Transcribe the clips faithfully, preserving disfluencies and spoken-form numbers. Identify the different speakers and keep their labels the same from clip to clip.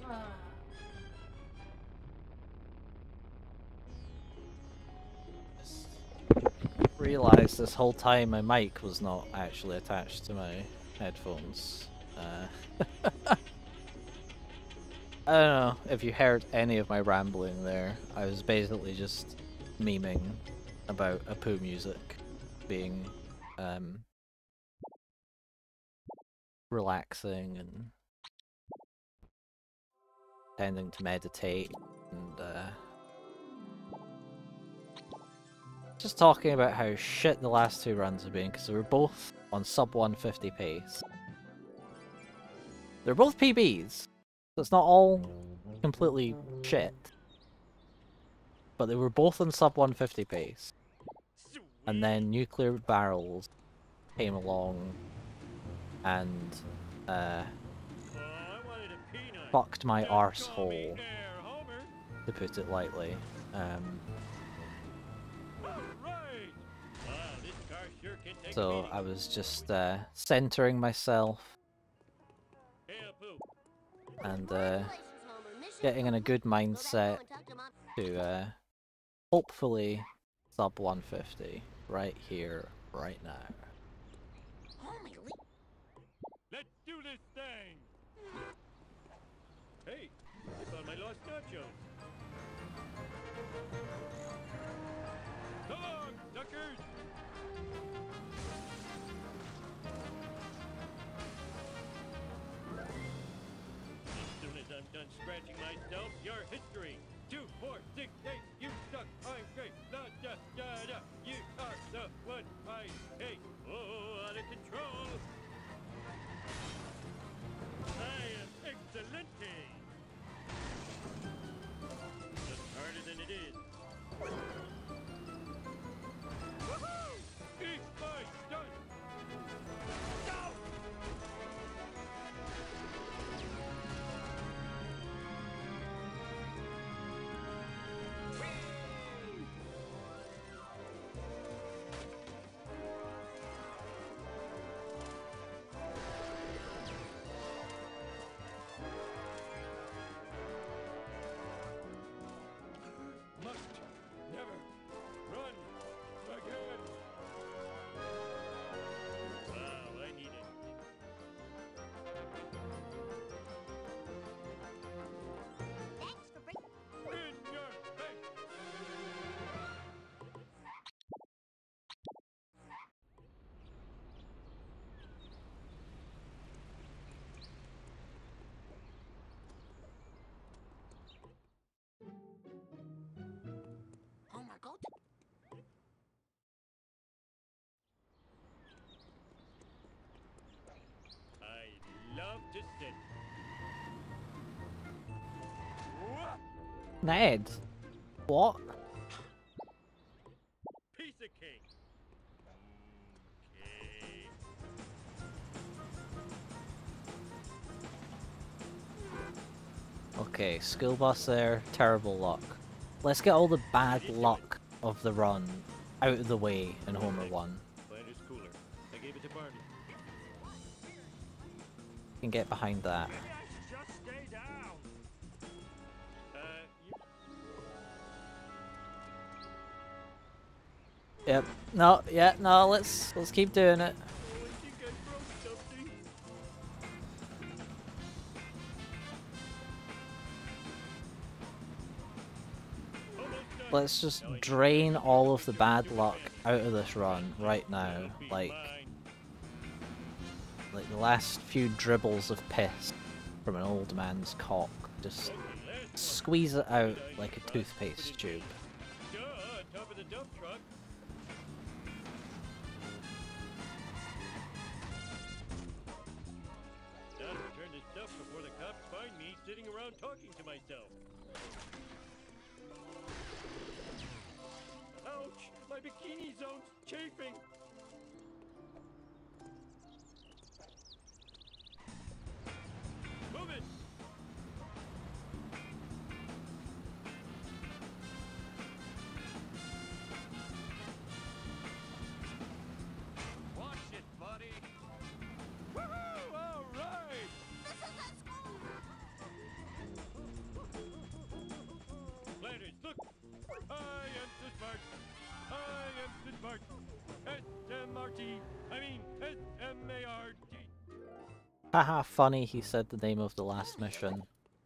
Speaker 1: Realized this whole time my mic was not actually attached to my headphones. Uh, I don't know if you heard any of my rambling there. I was basically just memeing about Apu music being um, relaxing and tending to meditate and uh, just talking about how shit the last two runs have been because they were both on sub one fifty pace. They're both P Bs, so it's not all completely shit. But they were both on sub one fifty pace. And then Nuclear Barrels came along and uh, fucked my arsehole, to put it lightly. Um, so I was just uh, centering myself and uh, getting in a good mindset to uh, hopefully sub one fifty right here, right now.
Speaker 2: Let's do this thing! Hey, I found my lost nachos. Come on, suckers! As soon as I'm done scratching myself, your history. Two, four, six, eight, you suck, I'm great, da da da da, you are the one I hate. Oh, out of control. I am excelente! Just harder than it is. Woohoo! Eat my stunt! Go! Must never run again. Wow, I need it.
Speaker 3: Thanks for bringing.
Speaker 2: In your face!
Speaker 3: Homer, go to.
Speaker 2: I love to sit. Wha-
Speaker 1: Ned! What?
Speaker 2: Piece of cake. Okay.
Speaker 1: Okay, school bus there, terrible luck. Let's get all the bad luck of the run out of the way in Homer one.
Speaker 2: Planter's cooler. I gave it to Barney.
Speaker 1: You can get behind that.
Speaker 2: Maybe I should just stay down. Uh, you...
Speaker 1: Yep. No, yeah, no, let's let's keep doing it.
Speaker 2: Oh, I think I broke something. Almost done.
Speaker 1: Let's just drain all of the bad luck out of this run right now.
Speaker 2: Be
Speaker 1: Like,
Speaker 2: mine.
Speaker 1: like the last few dribbles of piss from an old man's cock. Just
Speaker 2: Okay, last one.
Speaker 1: squeeze it out like a toothpaste tube.
Speaker 2: Duh, on top of the dump truck. Gotta return this stuff before the cops find me sitting around talking to myself. Ouch! My bikini zone's chafing! Move it! Watch it, buddy! Woohoo! All right!
Speaker 3: This is a school.
Speaker 1: Haha, funny, he said the name of the last mission.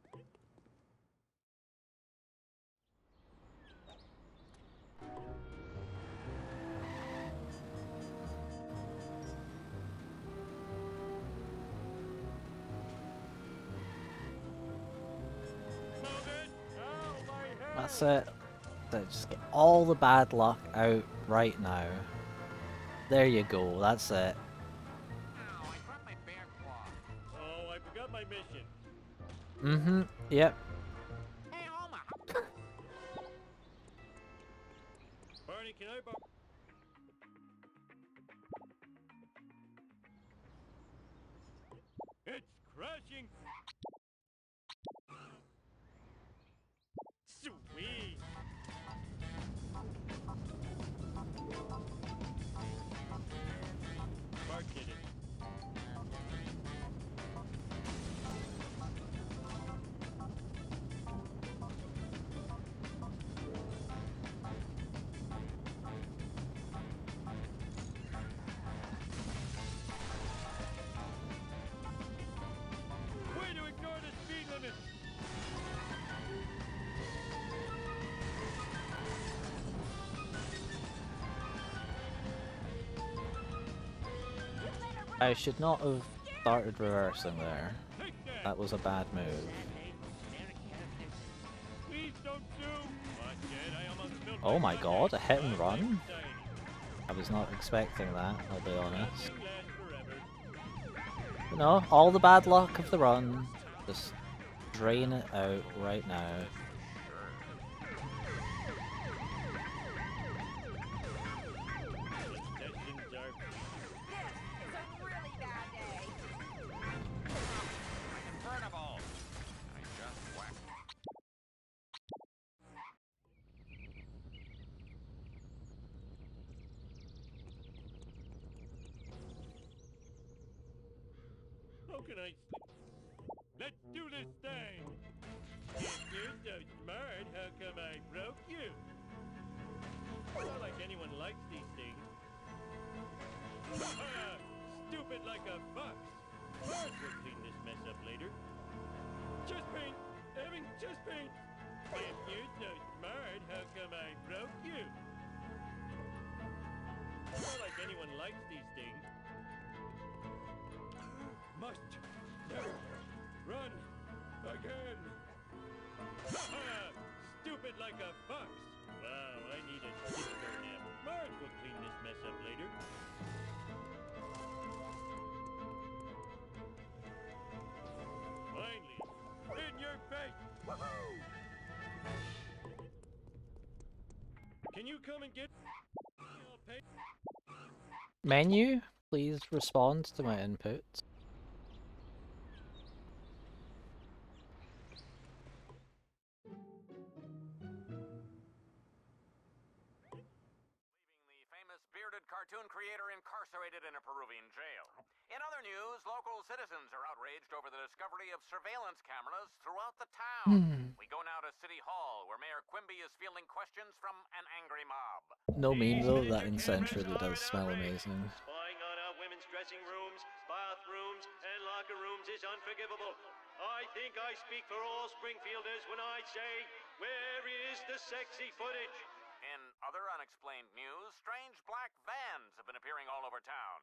Speaker 1: That's it. So just get all the bad luck out right now. There you go, that's it.
Speaker 4: Ow, I dropped my bear claw.
Speaker 2: Oh, I forgot my mission.
Speaker 1: Mm-hmm, yep.
Speaker 4: Hey, Homer. how-
Speaker 2: Barney, can I borrow? It's crashing. Sweet. Bart did it. Way to ignore the speed limit.
Speaker 1: I should not have started reversing there.
Speaker 2: Take that.
Speaker 1: That was a bad move.
Speaker 2: Please don't zoom. Watch it. I almost spilled
Speaker 1: Oh my
Speaker 2: my
Speaker 1: god, a
Speaker 2: latte.
Speaker 1: hit and
Speaker 2: I'm
Speaker 1: run?
Speaker 2: excited.
Speaker 1: I was not expecting that, I'll be honest.
Speaker 2: Nothing lasts forever.
Speaker 1: No, all the bad luck of the run. Just drain it out right now.
Speaker 2: Sessions are
Speaker 3: This is a really bad day.
Speaker 4: Invertible. I just whacked.
Speaker 2: How can I sleep? Let's do this thing! If you're so smart, how come I broke you? Not like anyone likes these things. Ha! Stupid like a fox! Bart will clean this mess up later. Chest pain! Having chest pain! If you're so smart, how come I broke you? Not like anyone likes these things. Must never run again. Ha-ha! Stupid like a fox. Wow, I need a sister nap. Marge will clean this mess up later. Finally, in your face. Woohoo! Can you come and get? I'll pay.
Speaker 1: Menu, please respond to my inputs.
Speaker 4: Leaving the famous bearded cartoon creator incarcerated in a Peruvian jail. In other news, local citizens are outraged over the discovery of surveillance cameras throughout the town.
Speaker 1: Hmm.
Speaker 4: We go now to City Hall, where Mayor Quimby is fielding questions from an angry mob.
Speaker 1: No meme though,
Speaker 2: These
Speaker 1: that
Speaker 2: miniature
Speaker 1: incense
Speaker 2: cameras
Speaker 1: really
Speaker 2: are
Speaker 1: does
Speaker 2: an
Speaker 1: smell
Speaker 2: outrage.
Speaker 1: amazing.
Speaker 2: Spying on our women's dressing rooms, bathrooms, and locker rooms is unforgivable. I think I speak for all Springfielders when I say, where is the sexy footage?
Speaker 4: In other unexplained news, strange black vans have been appearing all over town.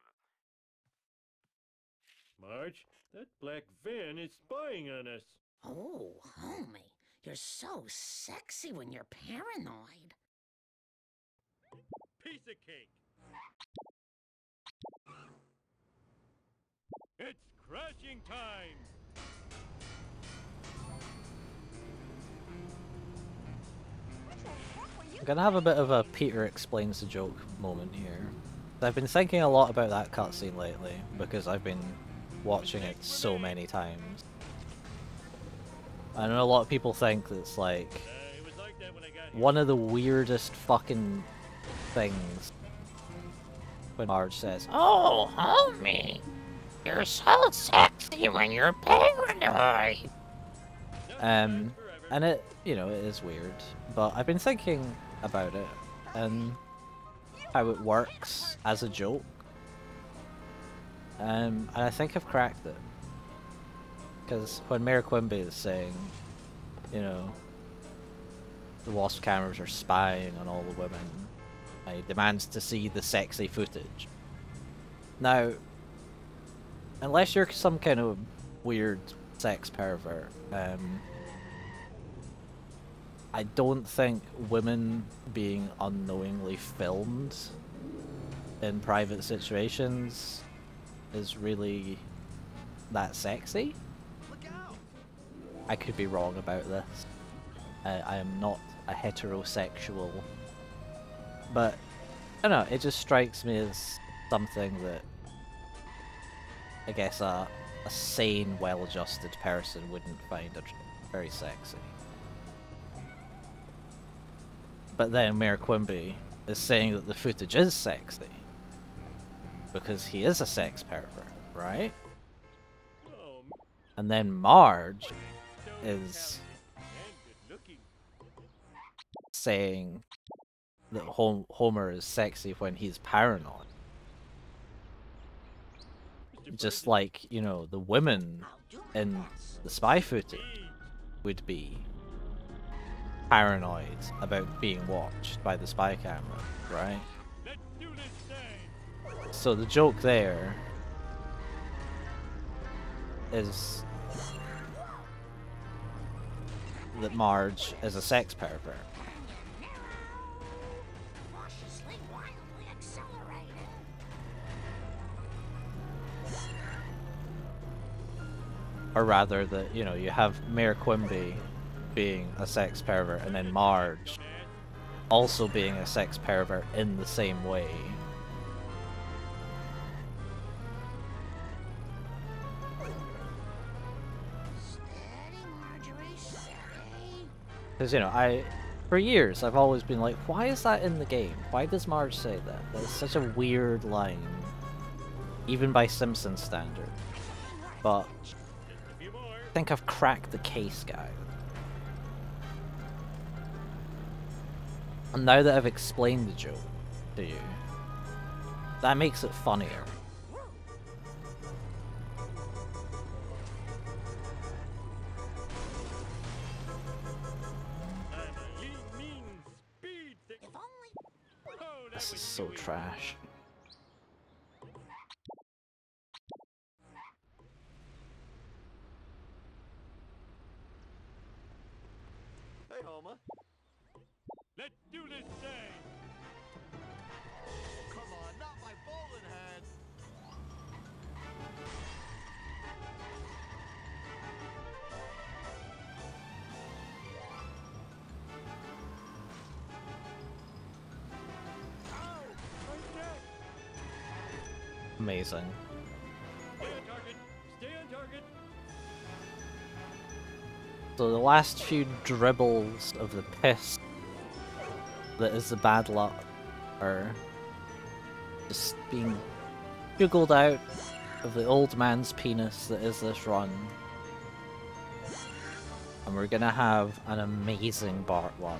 Speaker 2: Marge, that black van is spying on us.
Speaker 5: Oh, homie, you're so sexy when you're paranoid.
Speaker 2: Piece of cake. It's crashing time.
Speaker 3: What the heck were you
Speaker 1: I'm gonna have a bit of a Peter explains the joke moment here. I've been thinking a lot about that cutscene lately because I've been watching it so many times. I know a lot of people think that it's like
Speaker 2: Uh, it was like that when I got here.
Speaker 1: one of the weirdest fucking things when Marge says,
Speaker 5: Oh, homie, you're so sexy when you're paranoid.
Speaker 2: Nothing
Speaker 1: um,
Speaker 2: lasts forever.
Speaker 1: and it, you know, it is weird, but I've been thinking about it and how it works as a joke, um, and I think I've cracked it. Because when Mayor Quimby is saying, you know, the Wasp cameras are spying on all the women, he demands to see the sexy footage. Now, unless you're some kind of weird sex pervert, um, I don't think women being unknowingly filmed in private situations is really that sexy. I could be wrong about this. I, I am not a heterosexual, but I don't know, it just strikes me as something that I guess a, a sane, well-adjusted person wouldn't find a, very sexy. But then Mayor Quimby is saying that the footage is sexy because he is a sex pervert, right?
Speaker 2: Oh,
Speaker 1: And then Marge is
Speaker 2: and good looking.
Speaker 1: saying that Hom Homer is sexy when he's paranoid.
Speaker 2: Mister
Speaker 1: Just
Speaker 2: President,
Speaker 1: like, you know, the women
Speaker 5: I'll do my
Speaker 1: in
Speaker 5: best.
Speaker 1: the spy footage
Speaker 2: me.
Speaker 1: would be paranoid about being watched by the spy camera, right?
Speaker 2: Let's do this thing.
Speaker 1: So the joke there is that Marge is a sex pervert.
Speaker 5: Cautiously, wildly accelerated.
Speaker 1: Or rather that, you know, you have Mayor Quimby being a sex pervert and then Marge also being a sex pervert in the same way.
Speaker 5: Steady, Marjorie, steady.
Speaker 1: Because, you know, I, for years, I've always been like, why is that in the game? Why does Marge say that? That's such a weird line. Even by Simpson standard. But
Speaker 2: Just a few more.
Speaker 1: I think I've cracked the case, guys. And now that I've explained the joke to you, that makes it funnier.
Speaker 2: I'm a lean, mean speed thick.
Speaker 5: If only.
Speaker 2: Oh, that
Speaker 1: This
Speaker 2: was
Speaker 1: is so
Speaker 2: chewy.
Speaker 1: trash.
Speaker 2: Hey, Homer. Let's do this thing. Come on, not my bowling hat. Ow! I'm dead.
Speaker 1: Amazing.
Speaker 2: Stay on target. Stay on target.
Speaker 1: So the last few dribbles of the piss that is the bad luck are just being juggled out of the old man's penis that is this run. And we're gonna have an amazing Bart one.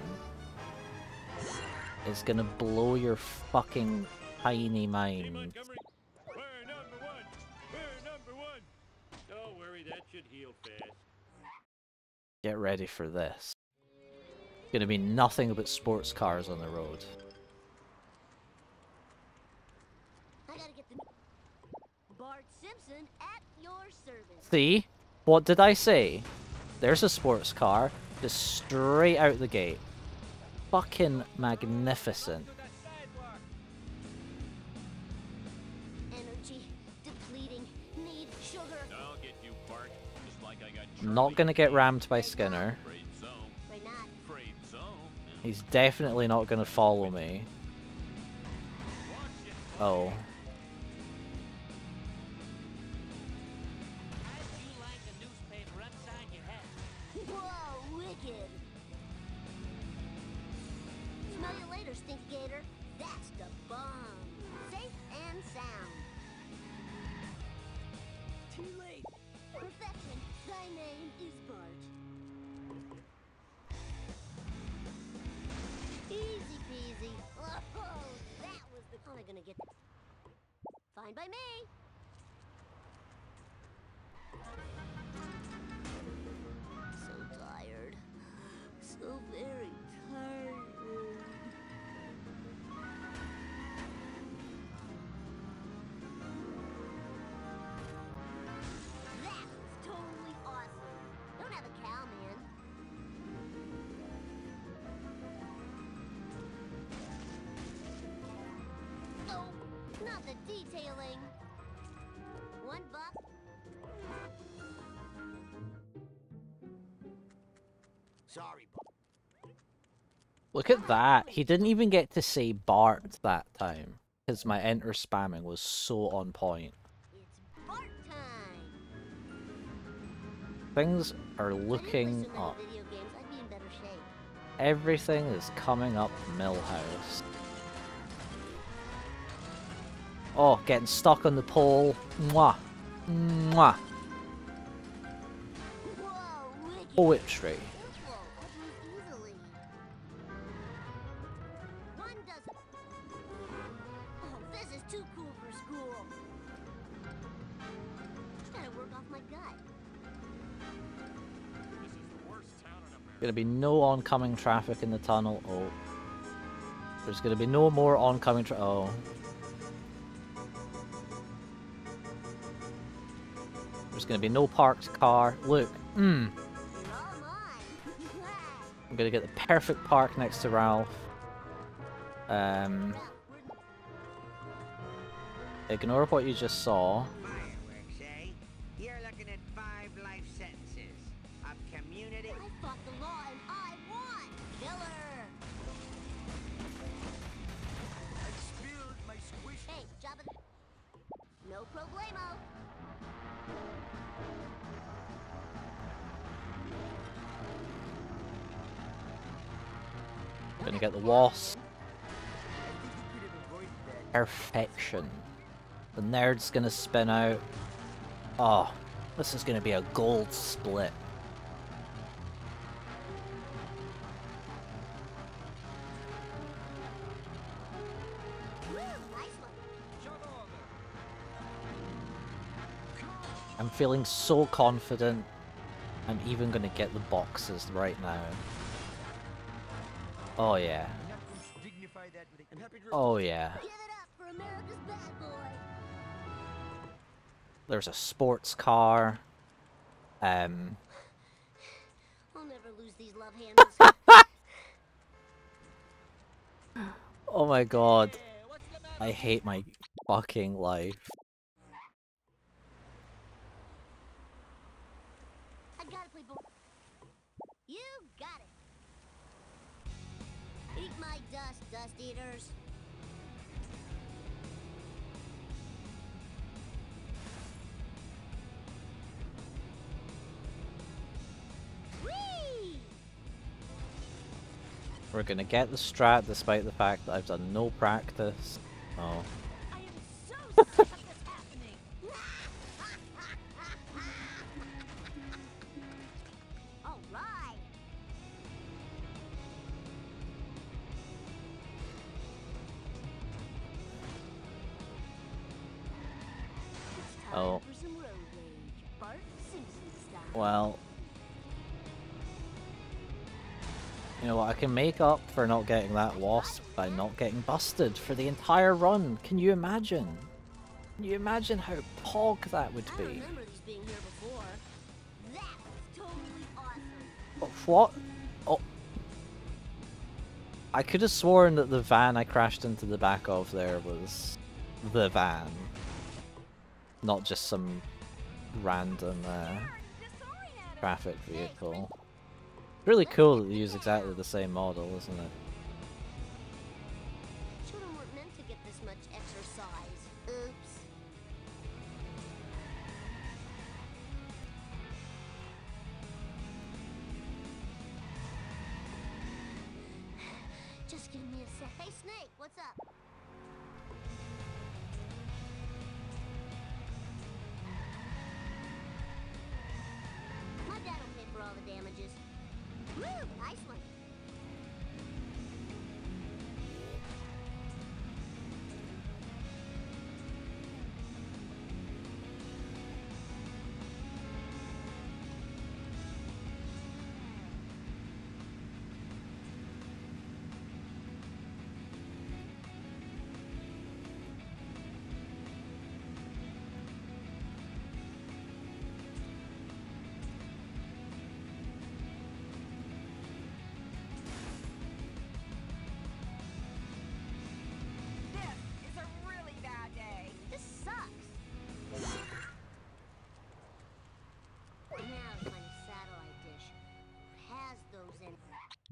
Speaker 1: It's gonna blow your fucking tiny
Speaker 2: Team
Speaker 1: mind.
Speaker 2: Montgomery, we're number one. We're number one. Don't worry, that should heal fast.
Speaker 1: Get ready for this. It's gonna be nothing but sports cars on the road.
Speaker 3: I gotta get the Bart Simpson at your service.
Speaker 1: See? What did I say? There's a sports car, just straight out the gate. Fucking magnificent.
Speaker 3: Energy depleting. Need sugar.
Speaker 2: I'll get you, Bart. Just like I got
Speaker 1: Not gonna get rammed by Skinner.
Speaker 2: Afraid so.
Speaker 3: Why not?
Speaker 2: Afraid so.
Speaker 1: He's definitely not gonna follow me.
Speaker 2: Watch it.
Speaker 1: Oh.
Speaker 3: Whoa, wicked. Smell you later, Stinky Gator. That's the bomb. Safe and sound. Too late. Perfection. Thy name is Bart. Easy peasy. Oh, that was the... How am I gonna get... Fine by me. the detailing. One buck.
Speaker 6: Sorry, Bob.
Speaker 1: Look at that. He didn't even get to say Bart that time. Because my enter spamming was so on point.
Speaker 3: It's Bart time.
Speaker 1: Things are
Speaker 3: If I didn't
Speaker 1: looking
Speaker 3: play so many
Speaker 1: up.
Speaker 3: video games, I'd be in better shape.
Speaker 1: Everything is coming up Millhouse. Oh, getting stuck on the pole. Mwah. Mwah.
Speaker 3: Whoa, wicked.
Speaker 1: Poetry.
Speaker 3: Careful, I lose easily. One doesn't. Oh, this is too cool for school. Gotta work off my gut.
Speaker 2: This is the worst town in America.
Speaker 1: Gonna be no oncoming traffic in the tunnel. Oh. There's gonna be no more oncoming tra- oh. There's gonna be no parked car. Look. Mmm.
Speaker 3: You're all mine.
Speaker 1: I'm gonna get the perfect park next to Ralph. Um,
Speaker 3: Ralph, we're
Speaker 1: ignore what you just saw.
Speaker 7: Fireworks, eh? You're looking at five life sentences of community.
Speaker 3: I fought the law and I won! Killer!
Speaker 6: I spilled my squish.
Speaker 3: Hey, Jabba the... No problemo!
Speaker 1: Gonna get the wasp.
Speaker 6: I think you could have avoided that.
Speaker 1: Perfection. The nerd's gonna spin out. Oh, this is gonna be a gold split.
Speaker 3: Woo, nice one!
Speaker 1: I'm feeling so confident. I'm even gonna get the boxes right now. Oh yeah.
Speaker 6: I'm not going to dignify that with a and happy
Speaker 1: Oh yeah.
Speaker 3: Give it up for America's bad boy!
Speaker 1: There's a sports car. Um.
Speaker 3: I'll never lose these love handles.
Speaker 1: Oh my god. I hate my fucking life.
Speaker 3: I gotta play ball. You got it! Eat my dust, dust eaters! Whee!
Speaker 1: We're gonna get the strat despite the fact that I've done no practice. Oh.
Speaker 3: I am so sick of this happening! Alright! It's time
Speaker 1: Oh.
Speaker 3: for some road rage. Bart Simpson style.
Speaker 1: Well. You know what, I can make up for not getting that wasp by not getting busted for the entire run. Can you imagine? Can you imagine how pog that would
Speaker 3: I
Speaker 1: be?
Speaker 3: remember these being here before. That was totally awesome.
Speaker 1: Oh, what? Oh. I could have sworn that the van I crashed into the back of there was the van. Not just some random uh, traffic vehicle. Really cool that they use exactly the same model, isn't it?
Speaker 3: Children weren't meant to get this much exercise. Oops. Just give me a sec. Hey, Snake, what's up? My dad will pay for all the damages. Woo, nice one.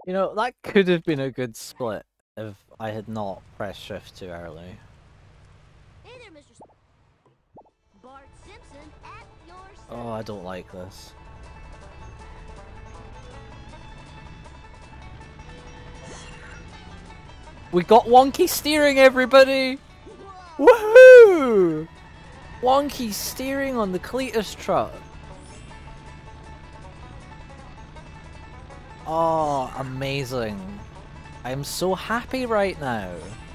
Speaker 1: You know, that could have been a good split if I had not pressed shift too early.
Speaker 3: Hey there, Mister S- Bart Simpson at your
Speaker 1: Oh, I don't like this. We got wonky steering, everybody! Woohoo! Wonky steering on the Cletus truck. Oh, amazing. I'm so happy right now.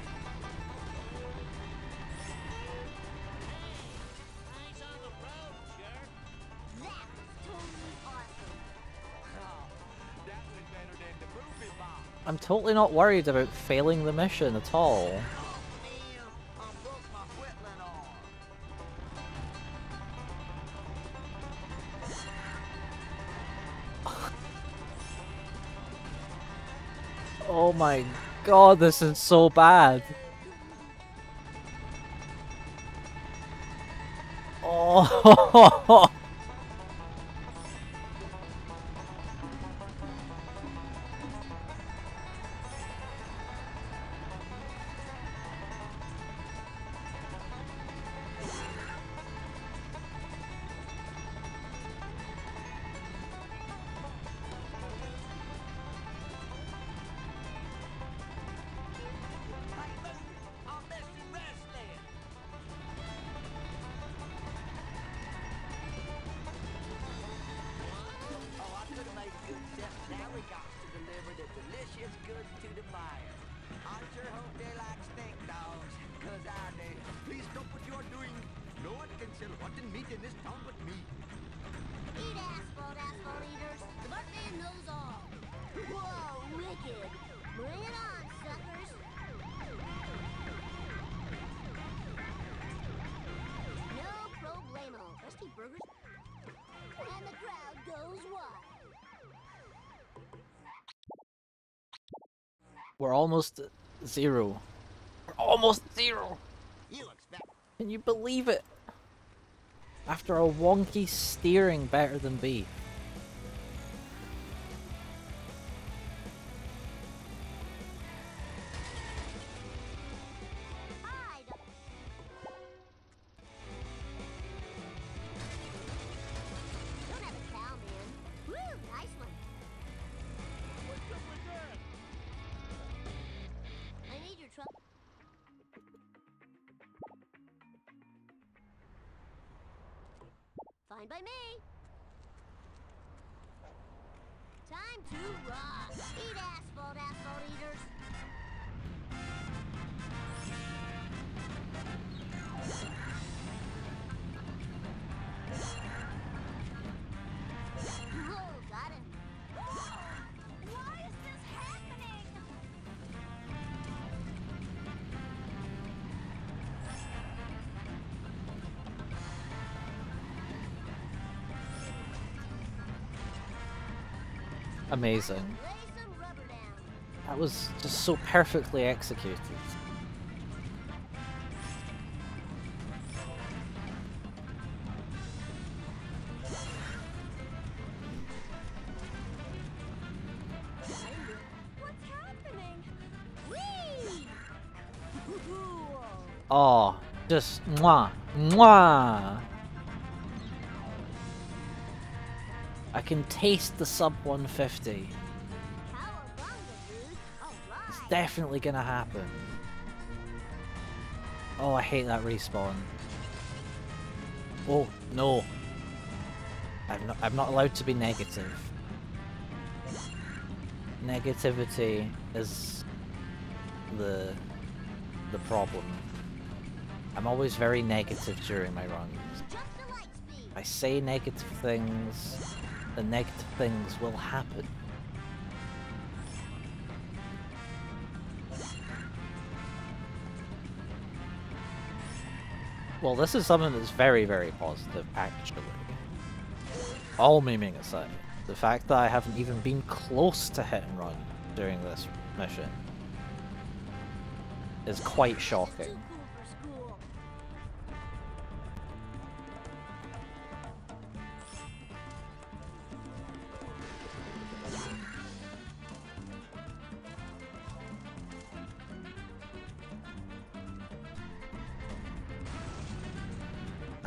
Speaker 2: Eyes on the road, Sheriff.
Speaker 3: That was totally awesome.
Speaker 6: That was better than the movie, Bob.
Speaker 1: I'm totally not worried about failing the mission at all.
Speaker 6: Oh, man, I broke my wetland arm.
Speaker 1: Oh my god, this is so bad. Oh,
Speaker 6: Hey, listen, I'm Mister Wrestling. Oh, I could have made a good chef. Now we got to deliver the delicious goods to the buyer. I sure hope they like steak dogs, cause I do. Please stop what you're doing. No one can sell rotten meat in this town but me.
Speaker 3: Eat asphalt, asphalt eaters. The Bart man knows all. Whoa, wicked. Bring it on, suckers. No problemo. Rusty burgers. And the crowd goes wild.
Speaker 1: we're almost at zero. We're almost zero.
Speaker 6: You expect
Speaker 1: Can you believe it? After a wonky steering better than beef.
Speaker 3: I don't... Don't have a cow, man. Woo, nice one.
Speaker 2: What's up with that?
Speaker 3: I need your truck. Fine by me. Time to rock. Eat asphalt, asphalt eaters. Whoa, got him. Why is this happening?
Speaker 1: Amazing.
Speaker 3: Lay some rubber down.
Speaker 1: That was just so perfectly executed.
Speaker 3: What's happening? Whee! Whoa.
Speaker 1: Oh, just mwah, mwah. I can taste the sub one fifty.
Speaker 3: Cowabunga, dude. All
Speaker 1: It's
Speaker 3: right.
Speaker 1: definitely gonna happen. Oh, I hate that respawn. Oh, no. I'm not, I'm not allowed to be negative. Negativity is the the problem. I'm always very negative during my runs.
Speaker 3: Just the light speed.
Speaker 1: I say negative things, the negative things will happen. Well, this is something that's very, very positive, actually. All memeing aside, the fact that I haven't even been close to hit and run during this mission is quite
Speaker 3: Too
Speaker 1: shocking.
Speaker 3: cool for school.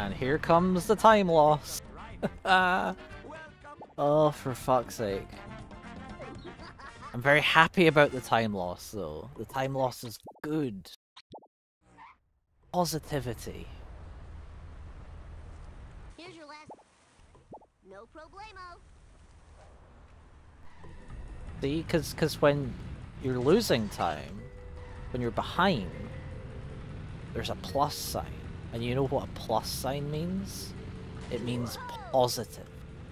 Speaker 1: And here comes the time loss. Oh, for fuck's sake. I'm very happy about the time loss, though. The time loss is good. Positivity.
Speaker 3: Here's your last. No problemo.
Speaker 1: See, because because when you're losing time, when you're behind, there's a plus sign. And you know what a plus sign means? It means positive.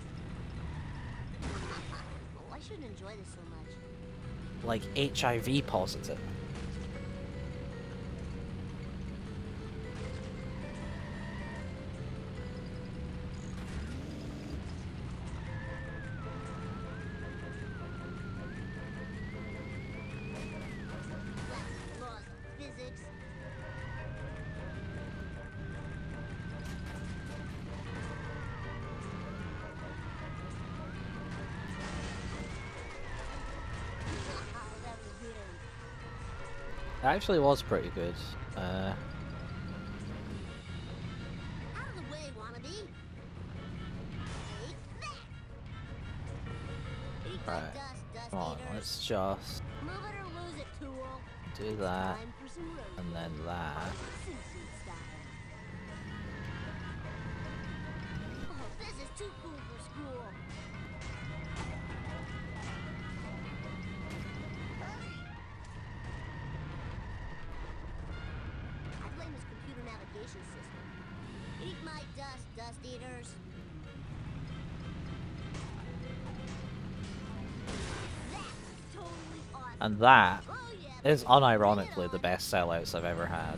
Speaker 3: Oh, I shouldn't enjoy this so much.
Speaker 1: Like H I V positive.
Speaker 3: Laws, physics. That was weird.
Speaker 1: It actually was pretty good. Uh,
Speaker 3: Out of the way, wannabe. Take that. Eat the
Speaker 1: Right.
Speaker 3: dust, dust
Speaker 1: come on,
Speaker 3: eaters.
Speaker 1: let's just
Speaker 3: Move it or lose it, tool.
Speaker 1: do that,
Speaker 3: Time for some rodeo.
Speaker 1: and then that.
Speaker 3: Simpson style. Oh, this is too cool for school. I blame his computer navigation system. Eat my dust, dust eaters. That's totally awesome.
Speaker 1: And that
Speaker 3: Oh, yeah,
Speaker 1: is
Speaker 3: baby.
Speaker 1: unironically
Speaker 3: Bring
Speaker 1: the
Speaker 3: it
Speaker 1: best sellouts I've ever had.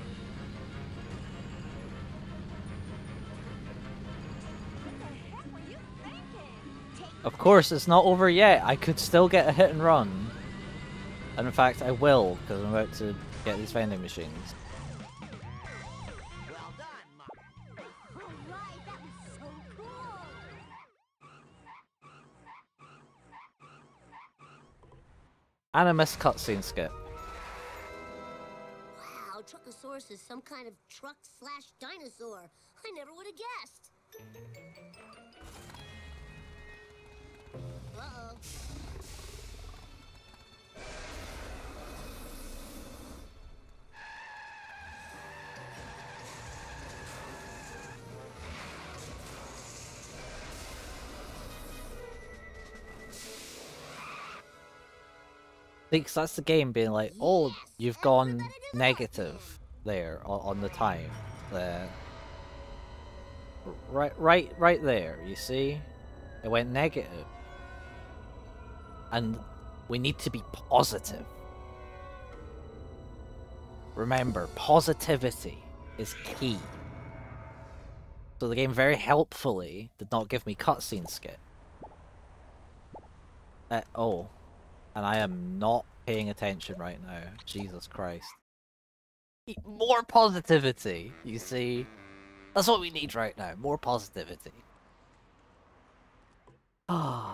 Speaker 1: Of course, it's not over yet. I could still get a hit and run. And in fact, I will, because I'm about to get these vending machines.
Speaker 6: Well done, Mom.
Speaker 3: on. All right, that was so cool.
Speaker 1: And a missed cutscene skip.
Speaker 3: Wow, Truckosaurus is some kind of truck slash dinosaur. I never would have guessed. Uh-oh.
Speaker 1: Because that's the game being like, oh, you've gone negative there on, on the time. There. Right, right, right there, you see? It went negative. And we need to be positive. Remember, positivity is key. So the game very helpfully did not give me cutscene skip. Uh, oh. And I am not paying attention right now. Jesus Christ. More positivity, you see? That's what we need right now. More positivity. Ah.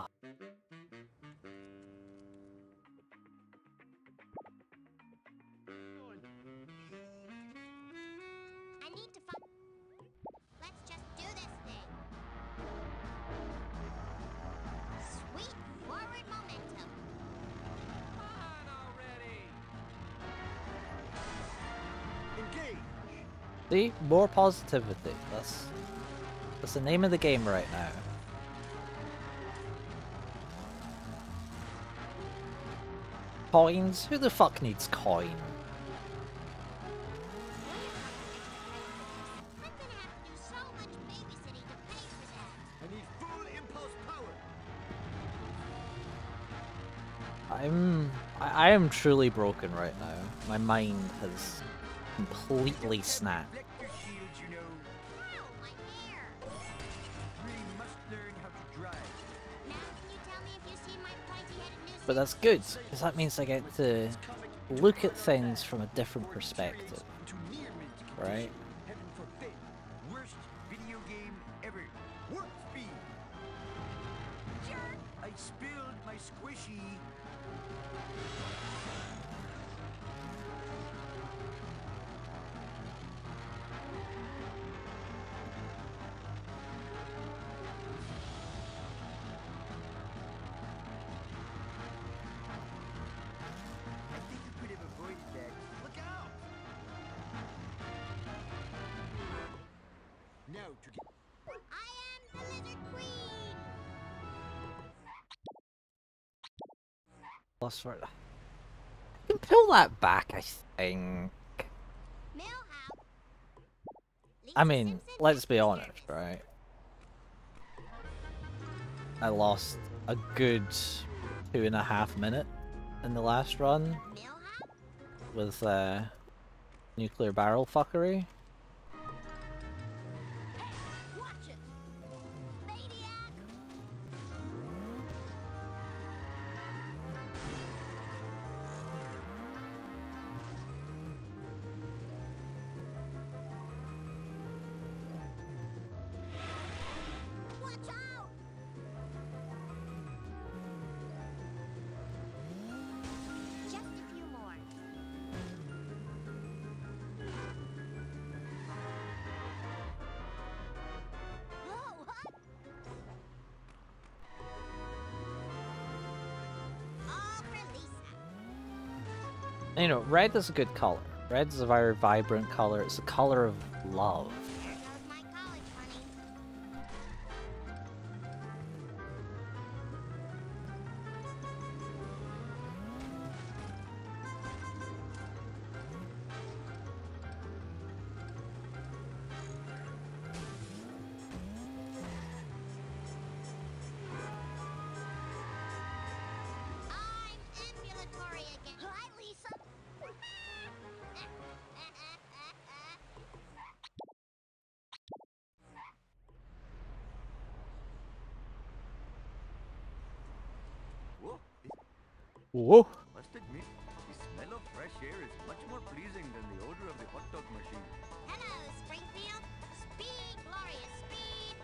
Speaker 3: I need to find. Let's just do this thing. Sweet forward momentum.
Speaker 6: On already. Engage.
Speaker 1: See? More positivity. That's that's the name of the game right now. Coins? Who the fuck needs coin?
Speaker 3: I'm gonna have to do so much babysitting to pay for that.
Speaker 6: I need full impulse power.
Speaker 1: I'm I, I am truly broken right now. My mind has completely snapped.
Speaker 6: Reflector shields, you know.
Speaker 3: Wow, my hair.
Speaker 6: Really must learn how to drive.
Speaker 3: Now can you tell me if you see my pointy-headed new
Speaker 1: But that's good, because that means I get to look at things from a different perspective,
Speaker 6: To near mint
Speaker 1: right?
Speaker 6: Heaven forbid. Worst video game ever. Warp speed.
Speaker 3: Jerk.
Speaker 6: I spilled my squishy.
Speaker 1: Plus for I can pull that back, I think.
Speaker 3: Millhouse.
Speaker 1: I
Speaker 3: Lisa
Speaker 1: mean,
Speaker 3: Simpson
Speaker 1: let's
Speaker 3: at
Speaker 1: be
Speaker 3: your
Speaker 1: honest,
Speaker 3: service.
Speaker 1: right? I lost a good two and a half minute in the last run
Speaker 3: Millhouse?
Speaker 1: with uh, nuclear barrel fuckery.
Speaker 3: Watch it. Maniac. Watch out. Just a few more. Whoa, what? All for Lisa.
Speaker 1: You know, red is a good color. Red is a very vibrant color. It's a color of love.
Speaker 3: There goes my college money. I'm ambulatory again. Hi, Lisa.
Speaker 6: Whoa, this,
Speaker 1: Whoa!
Speaker 6: must admit, the smell of fresh air is much more pleasing than the odor of the hot dog machine.
Speaker 3: Hello, Springfield. Speed, glorious speed.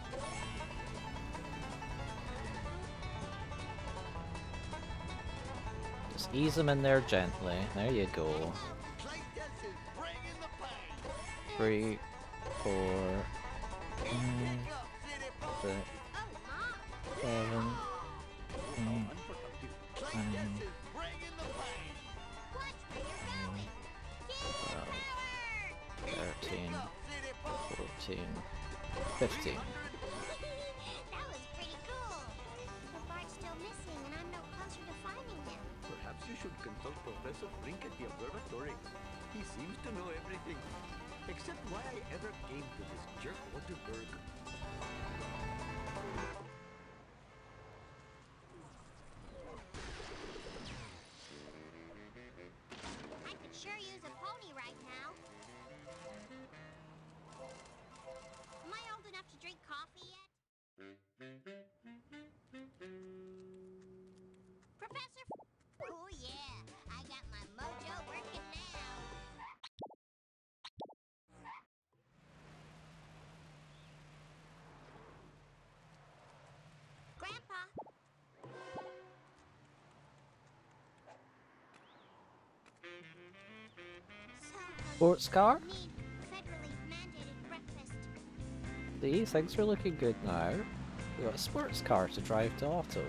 Speaker 1: Just ease them in there gently. There you go.
Speaker 6: Claytus is bringing the pain.
Speaker 1: Three, four, five,
Speaker 6: Pick up, city boy.
Speaker 1: six,
Speaker 3: Oh, Mom.
Speaker 1: seven, eight,
Speaker 6: Unproductive. Claytus
Speaker 1: nine,
Speaker 6: is bringing the pain.
Speaker 3: Watch where you're going. Get
Speaker 1: twelve,
Speaker 3: power.
Speaker 1: thirteen,
Speaker 6: Pick up, city boy.
Speaker 1: fourteen, fifteen.
Speaker 3: That was pretty cool. But Bart's still missing, and I'm no closer to finding him.
Speaker 6: Perhaps you should consult Professor Frink at the observatory. He seems to know everything. Except why I ever came to this jerk Waterberg.
Speaker 3: I could sure use a pony right now. Am I old enough to drink coffee yet? Professor? Oh yeah, I got my mojo working now. Grandpa. So,
Speaker 1: Sports car?
Speaker 3: need federally mandated breakfast.
Speaker 1: See, things are looking good now. We got a sports car to drive to Auto.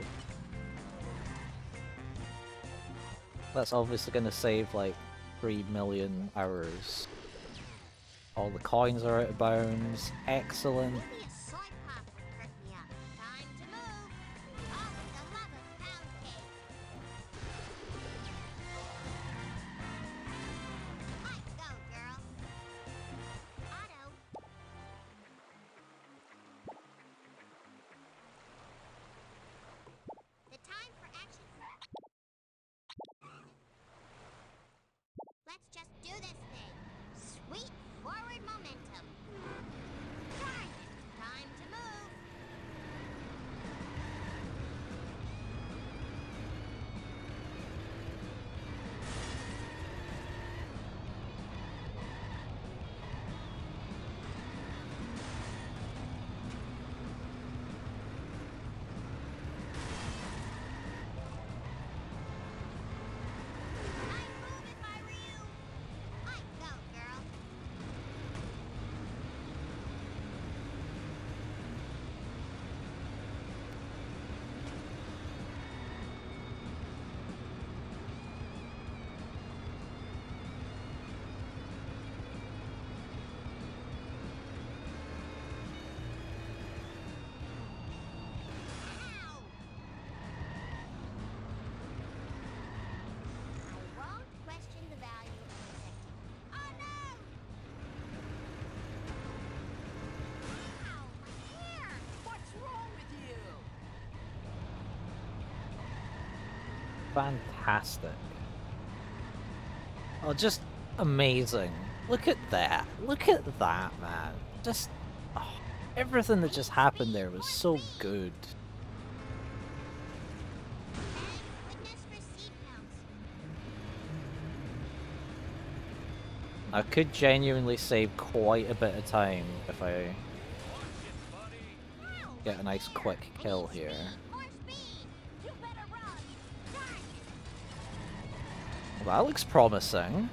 Speaker 1: That's obviously going to save like three million hours. All the coins are out of bounds. Excellent.
Speaker 3: Maybe a soy pop would perk me up. Time to move. Oh, with the love of pound cake. Let's go, girl. Otto. The time for action. Let's just do this thing. Sweet forward momentum. Darn it. Time
Speaker 1: Fantastic. Oh, just amazing. Look at that. Look at that, man. Just... Oh, everything that just happened there was so good.
Speaker 3: Witness for seatbelts.
Speaker 1: I could genuinely save quite a bit of time if I get a nice quick kill here.
Speaker 3: More speed. You better run. Done.
Speaker 1: Well, that looks promising.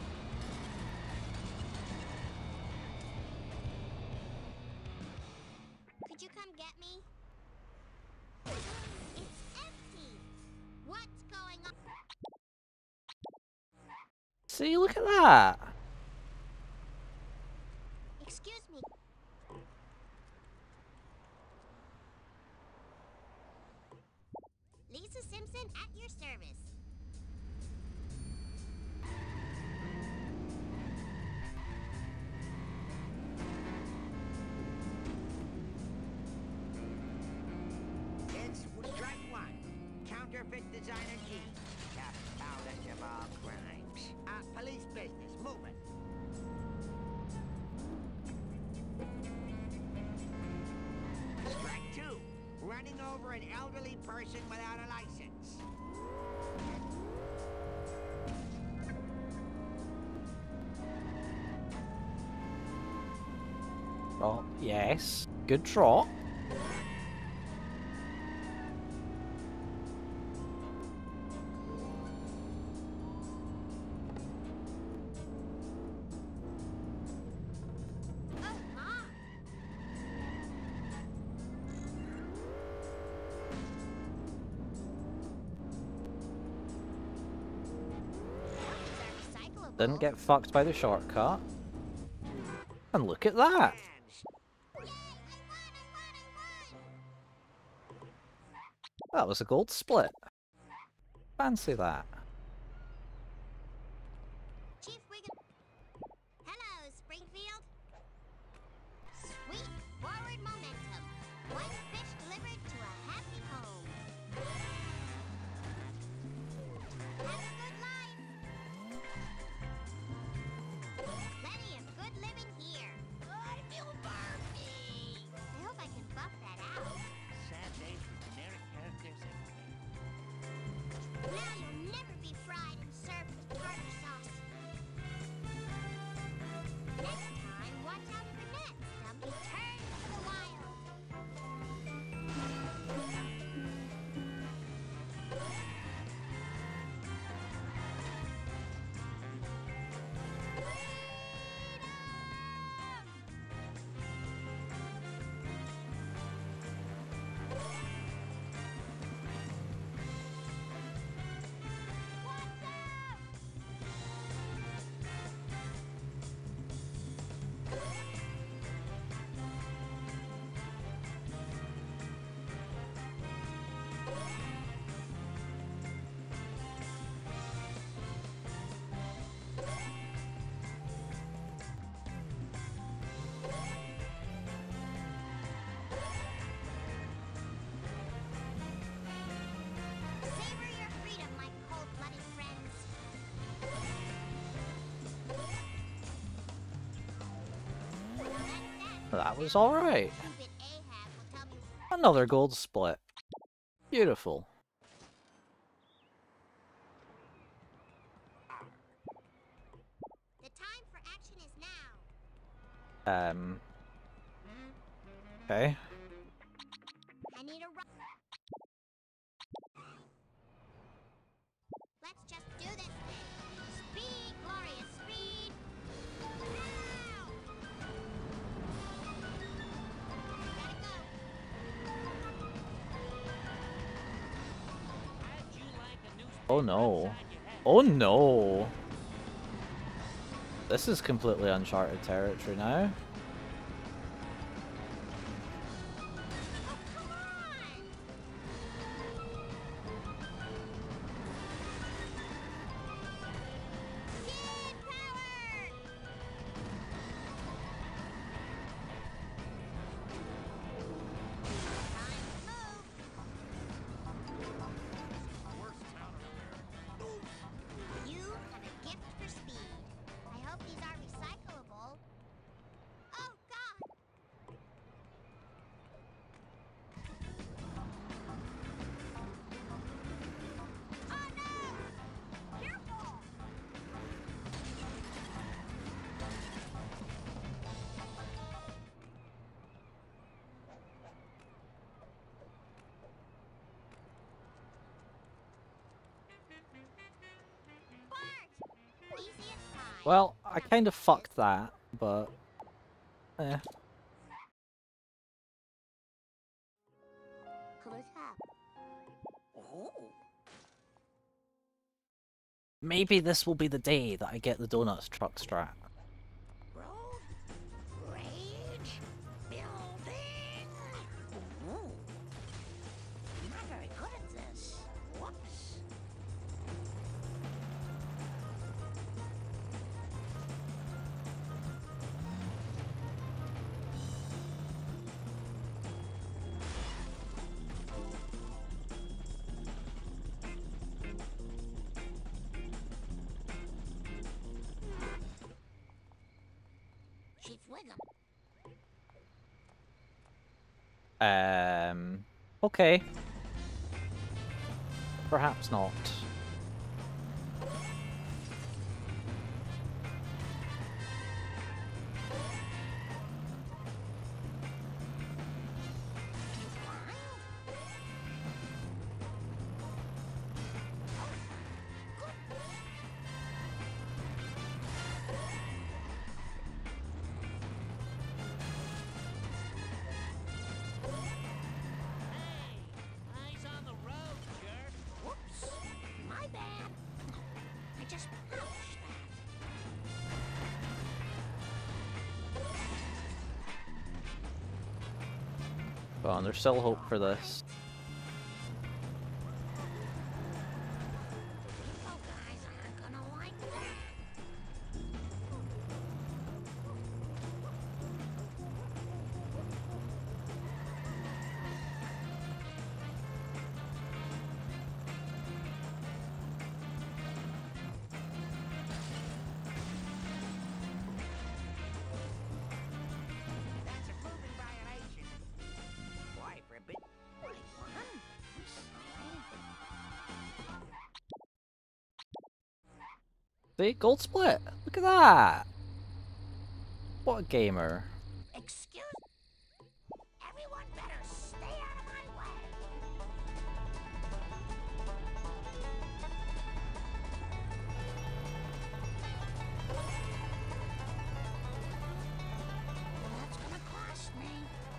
Speaker 3: Could you come get me? It's empty. What's going on?
Speaker 1: See, look at that.
Speaker 3: Excuse me. Lisa Simpson at your service.
Speaker 7: It's strike one. Counterfeit designer key. Capitalist of all crimes. Uh, police business. Move it. Strike two. Running over an elderly person without a license.
Speaker 1: Oh, yes. Good trot.
Speaker 3: Oh, Mom. These are recyclable.
Speaker 1: Didn't get fucked by the shortcut. And look at that.
Speaker 7: Hands.
Speaker 1: That was a gold split. Fancy that.
Speaker 3: Chief Wiggum. Hello, Springfield. Sweet forward momentum. One fish delivered to a happy home. Have a good life. Plenty of good living here. I feel barbie. I hope I can buff that out.
Speaker 7: Sad days for generic characters.
Speaker 3: Now you'll never be fried and served with tartar sauce. Next time, watch out for nets. They'll be turned to the wild. Savor your freedom, my cold-blooded friends. That's that.
Speaker 1: That was alright.
Speaker 3: Stupid Ahab will tell me
Speaker 1: Another gold split. Beautiful.
Speaker 3: the time for action is now.
Speaker 1: Um. Okay.
Speaker 3: I need a run. Let's just do this thing. Speed, glorious speed. Ow! Gotta go.
Speaker 6: How'd you like a newspaper
Speaker 1: Oh no.
Speaker 6: inside your head?
Speaker 1: Oh no. This is completely uncharted territory now.
Speaker 3: Oh, come on! Kid power! Time to move.
Speaker 1: Well, I kind of fucked that, but... Eh.
Speaker 3: Oh.
Speaker 1: Maybe this will be the day that I get the Donuts truck strat.
Speaker 5: Road rage building.
Speaker 3: Ooh. I'm not very good at this.
Speaker 5: Whoops.
Speaker 3: Chief Wiggum.
Speaker 1: Um... Okay. Perhaps not.
Speaker 6: Eyes on the road, jerk.
Speaker 5: Whoops. My bad. I just polished that.
Speaker 1: Go on, there's still hope for this.
Speaker 5: You guys aren't gonna like that.
Speaker 7: That's a moving violation. Why, Ribbit?
Speaker 5: Wait, what? I'm sorry.
Speaker 1: See? Gold split! Look at that! What a gamer.
Speaker 5: Excuse everyone better stay out of my way. That's gonna cost me.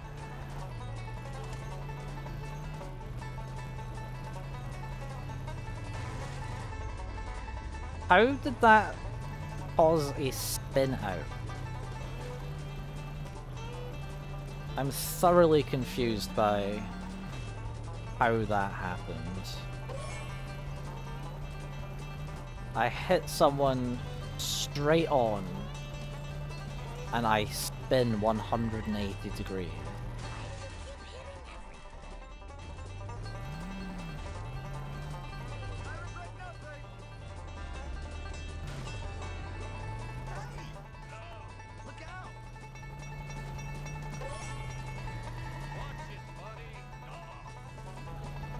Speaker 1: How did that cause a spin out? I'm thoroughly confused by how that happened. I hit someone straight on and I spin one hundred eighty degrees.
Speaker 6: Look out! Watch it, buddy. Oh.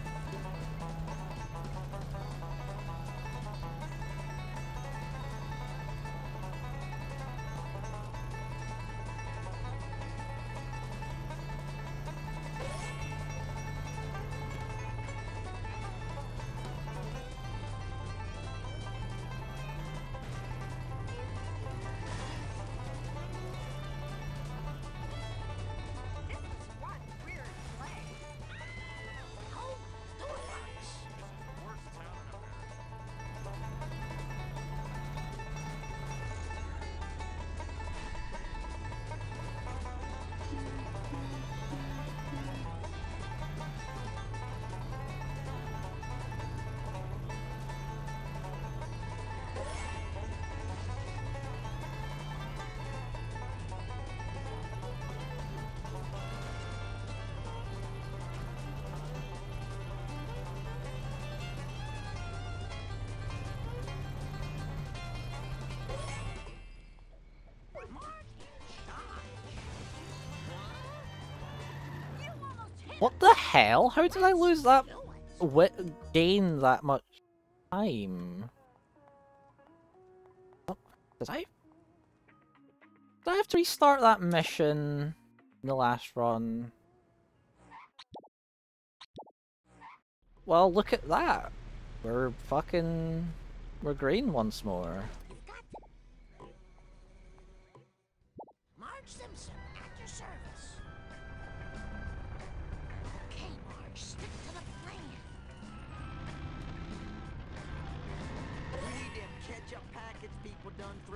Speaker 7: This is one weird play.
Speaker 5: Oh, Starbucks.
Speaker 6: This is the worst town in America.
Speaker 1: What the hell? How did I lose that wi- gain that much time? Oh, did I? Did I have to restart that mission in the last run? Well, look at that. We're fucking... We're green once more.
Speaker 5: You've got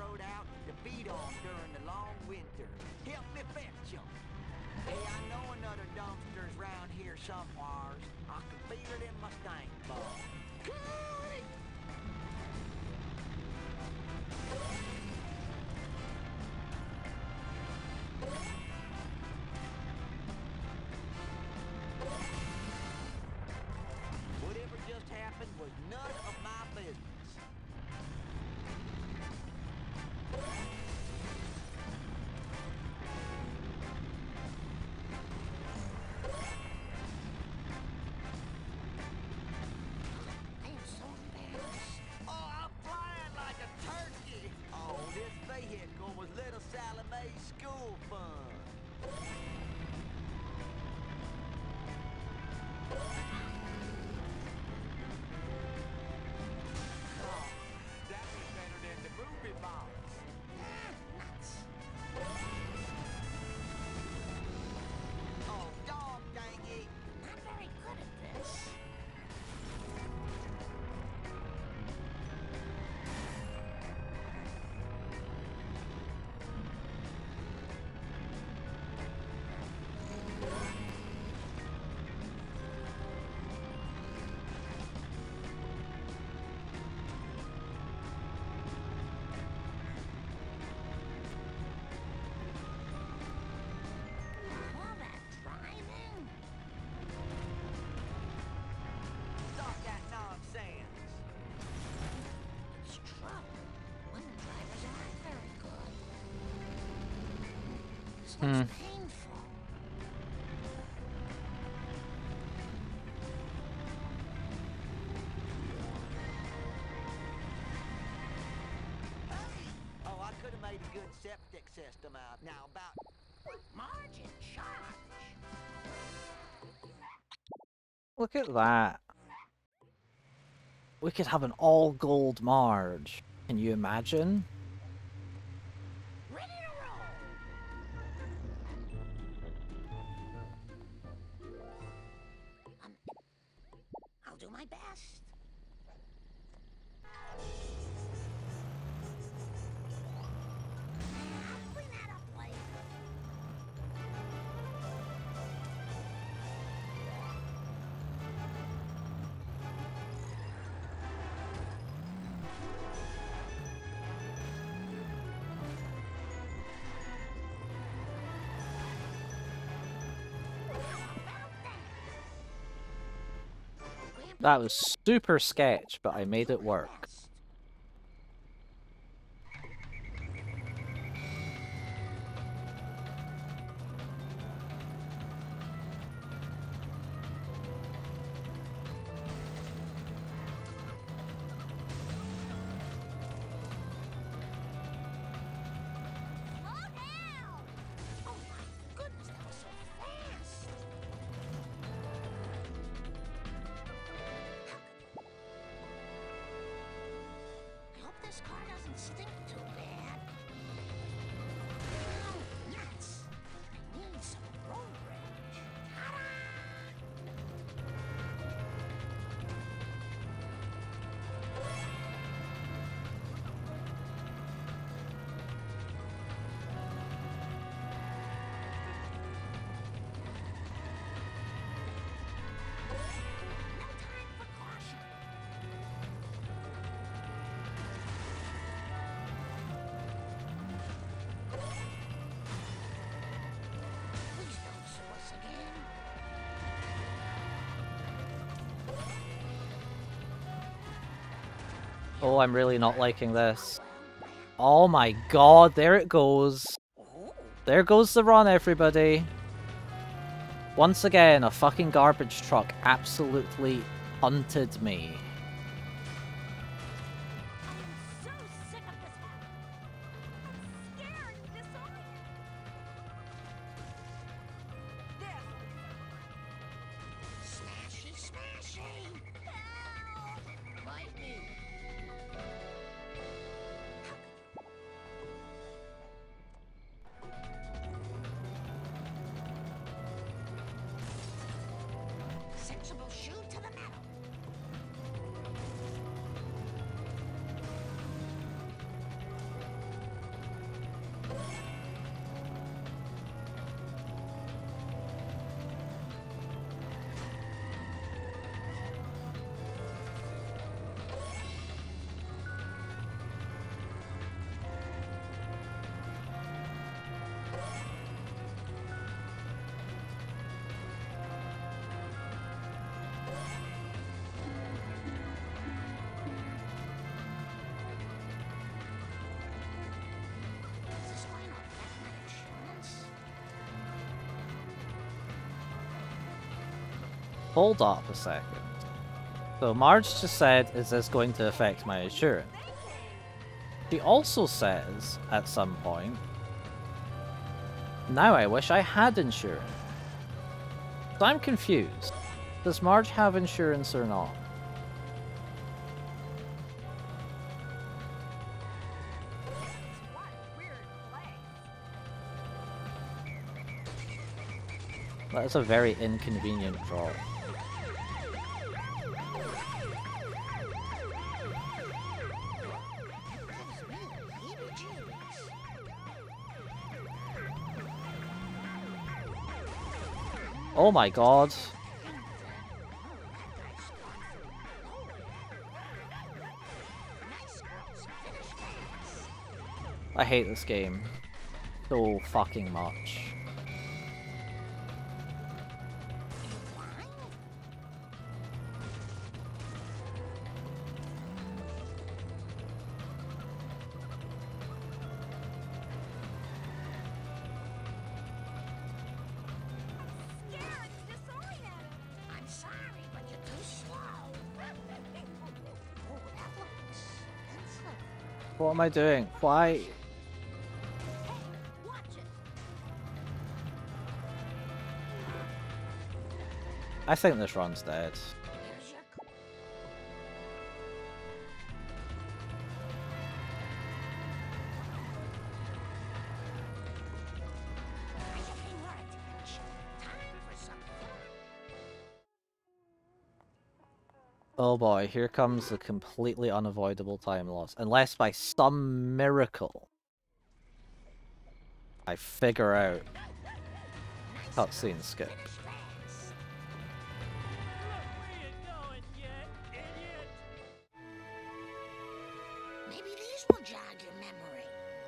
Speaker 6: rode out to feed on during the long winter. Help me fetch 'em. Hey, I know another dumpster's round here somewheres. I can feel it in my stank bug. Cooey! Whatever just happened was none of my business.
Speaker 5: I am so embarrassed.
Speaker 6: Oh, I'm flying like a turkey. Oh, this vehicle was little Sally Mae's school fun. Oh, that was better than the movie box.
Speaker 5: Nuts.
Speaker 6: Oh, dog dang it.
Speaker 5: Not very good at this. All that driving?
Speaker 6: Stop that nonsense.
Speaker 5: It's trouble. Women drivers aren't very good. This looks
Speaker 1: Hmm.
Speaker 5: painful.
Speaker 6: Oh, I could have made a good septic system out. Now, about
Speaker 5: Marge in charge.
Speaker 1: Look at that. We could have an all gold Marge. Can you imagine?
Speaker 5: Ready to roll. Um, I'll do my best. I'll clean that up later.
Speaker 1: That was super sketch, but I made it work.
Speaker 3: Slow down!
Speaker 5: Oh my goodness, that was so fast. I hope this car doesn't stink too bad. Oh, nuts! I need some road rage. Ta-da! No time for caution. Please don't sue us again.
Speaker 1: Oh, I'm really not liking this. Oh my god, there it goes.
Speaker 5: Oh,
Speaker 1: There goes the run, everybody. Once again, a fucking garbage truck absolutely hunted me.
Speaker 3: I am so sick of this. I'm scared and disoriented.
Speaker 5: smashy, smashy.
Speaker 3: Help!
Speaker 5: Bite me. Sensible shoe to the metal.
Speaker 1: hold up a second. So Marge just said, is this going to affect my insurance? She also says, at some point, now I wish I had insurance. So I'm confused. Does Marge have insurance or not? That is a very inconvenient draw. Oh my god. I hate this game so fucking much.
Speaker 5: I'm sorry, but you're too slow. Oh, that looks expensive.
Speaker 1: What am I doing? Why?
Speaker 5: Watch it.
Speaker 1: I think this run's dead.
Speaker 5: Here's your c- I should pay more attention. Time for some fun.
Speaker 1: Oh boy, here comes the completely unavoidable time loss. Unless by some miracle I figure out cutscene skip.
Speaker 5: Fast.
Speaker 2: Where you going, you idiot?
Speaker 5: Maybe these will jog your memory.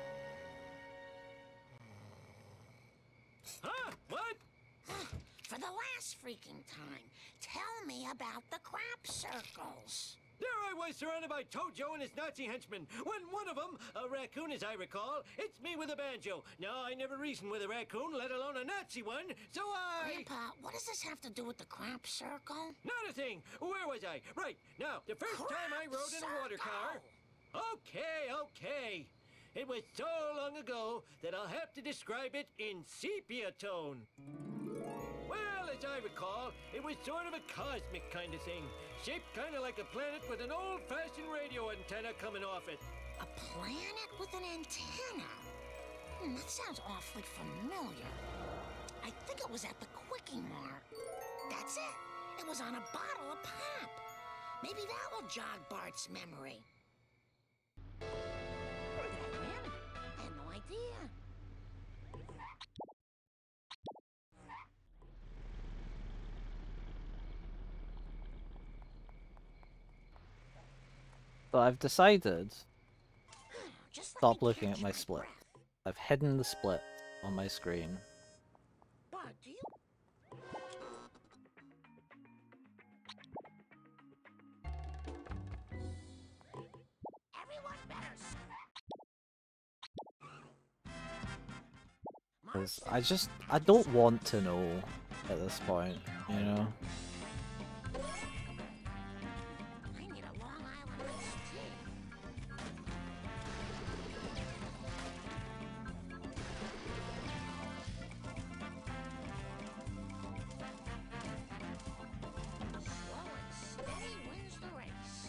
Speaker 2: Huh? What?
Speaker 5: For the last freaking time, tell me about the crap circles.
Speaker 2: There I was surrounded by Tojo and his Nazi henchmen. When one of them, a raccoon as I recall, hits me with a banjo. Now, I never reasoned with a raccoon, let alone a Nazi one, so I...
Speaker 5: Grandpa, what does this have to do with the crap circle?
Speaker 2: Not a thing. Where was I? Right. Now, the first time I rode in a water car... Okay, okay. It was so long ago that I'll have to describe it in sepia tone. Well, as I recall, it was sort of a cosmic kind of thing. Shaped kind of like a planet with an old-fashioned radio antenna coming off it.
Speaker 5: A planet with an antenna? Hmm, that sounds awfully familiar. I think it was at the Quickie Mart. That's it. It was on a bottle of pop. Maybe that will jog Bart's memory. Man, I had no idea.
Speaker 1: So I've decided,
Speaker 5: Just let
Speaker 1: stop
Speaker 5: me
Speaker 1: looking
Speaker 5: catch
Speaker 1: at my
Speaker 5: my
Speaker 1: split.
Speaker 5: breath.
Speaker 1: I've hidden the split on my screen.
Speaker 5: Bart, do you? Everyone better. s-
Speaker 1: Because I just, I don't want to know at this point, you know?
Speaker 5: I need a Long Island iced tea. Slow and steady wins the race.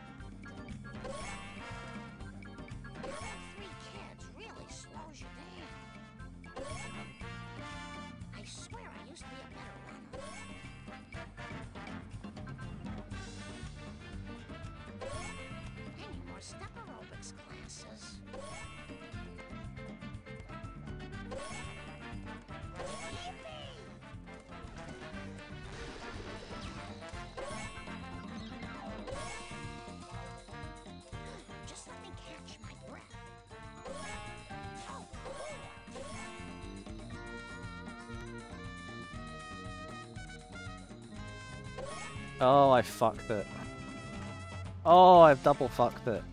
Speaker 5: Having three kids really slows you down. I swear I used to be a better runner. Any more step aerobics classes? Yippee! Just let me catch my breath. Oh, cool.
Speaker 1: Oh, I fucked it. Oh, I've double fucked it.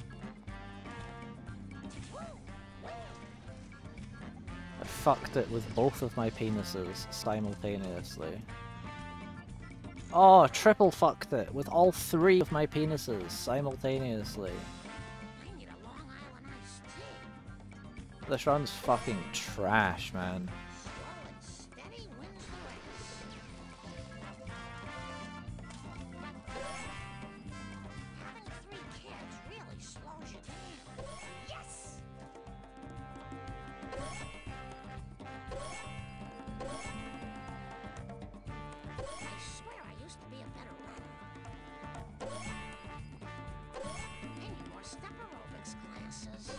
Speaker 1: I fucked it with both of my penises simultaneously. Oh, triple fucked it with all three of my penises simultaneously.
Speaker 5: I need a Long Island iced tea.
Speaker 1: This run's fucking trash, man.
Speaker 5: Slow and steady wins the race. Having three kids really slows you down. Yes! I swear I used to be a better runner. I need more step aerobics classes.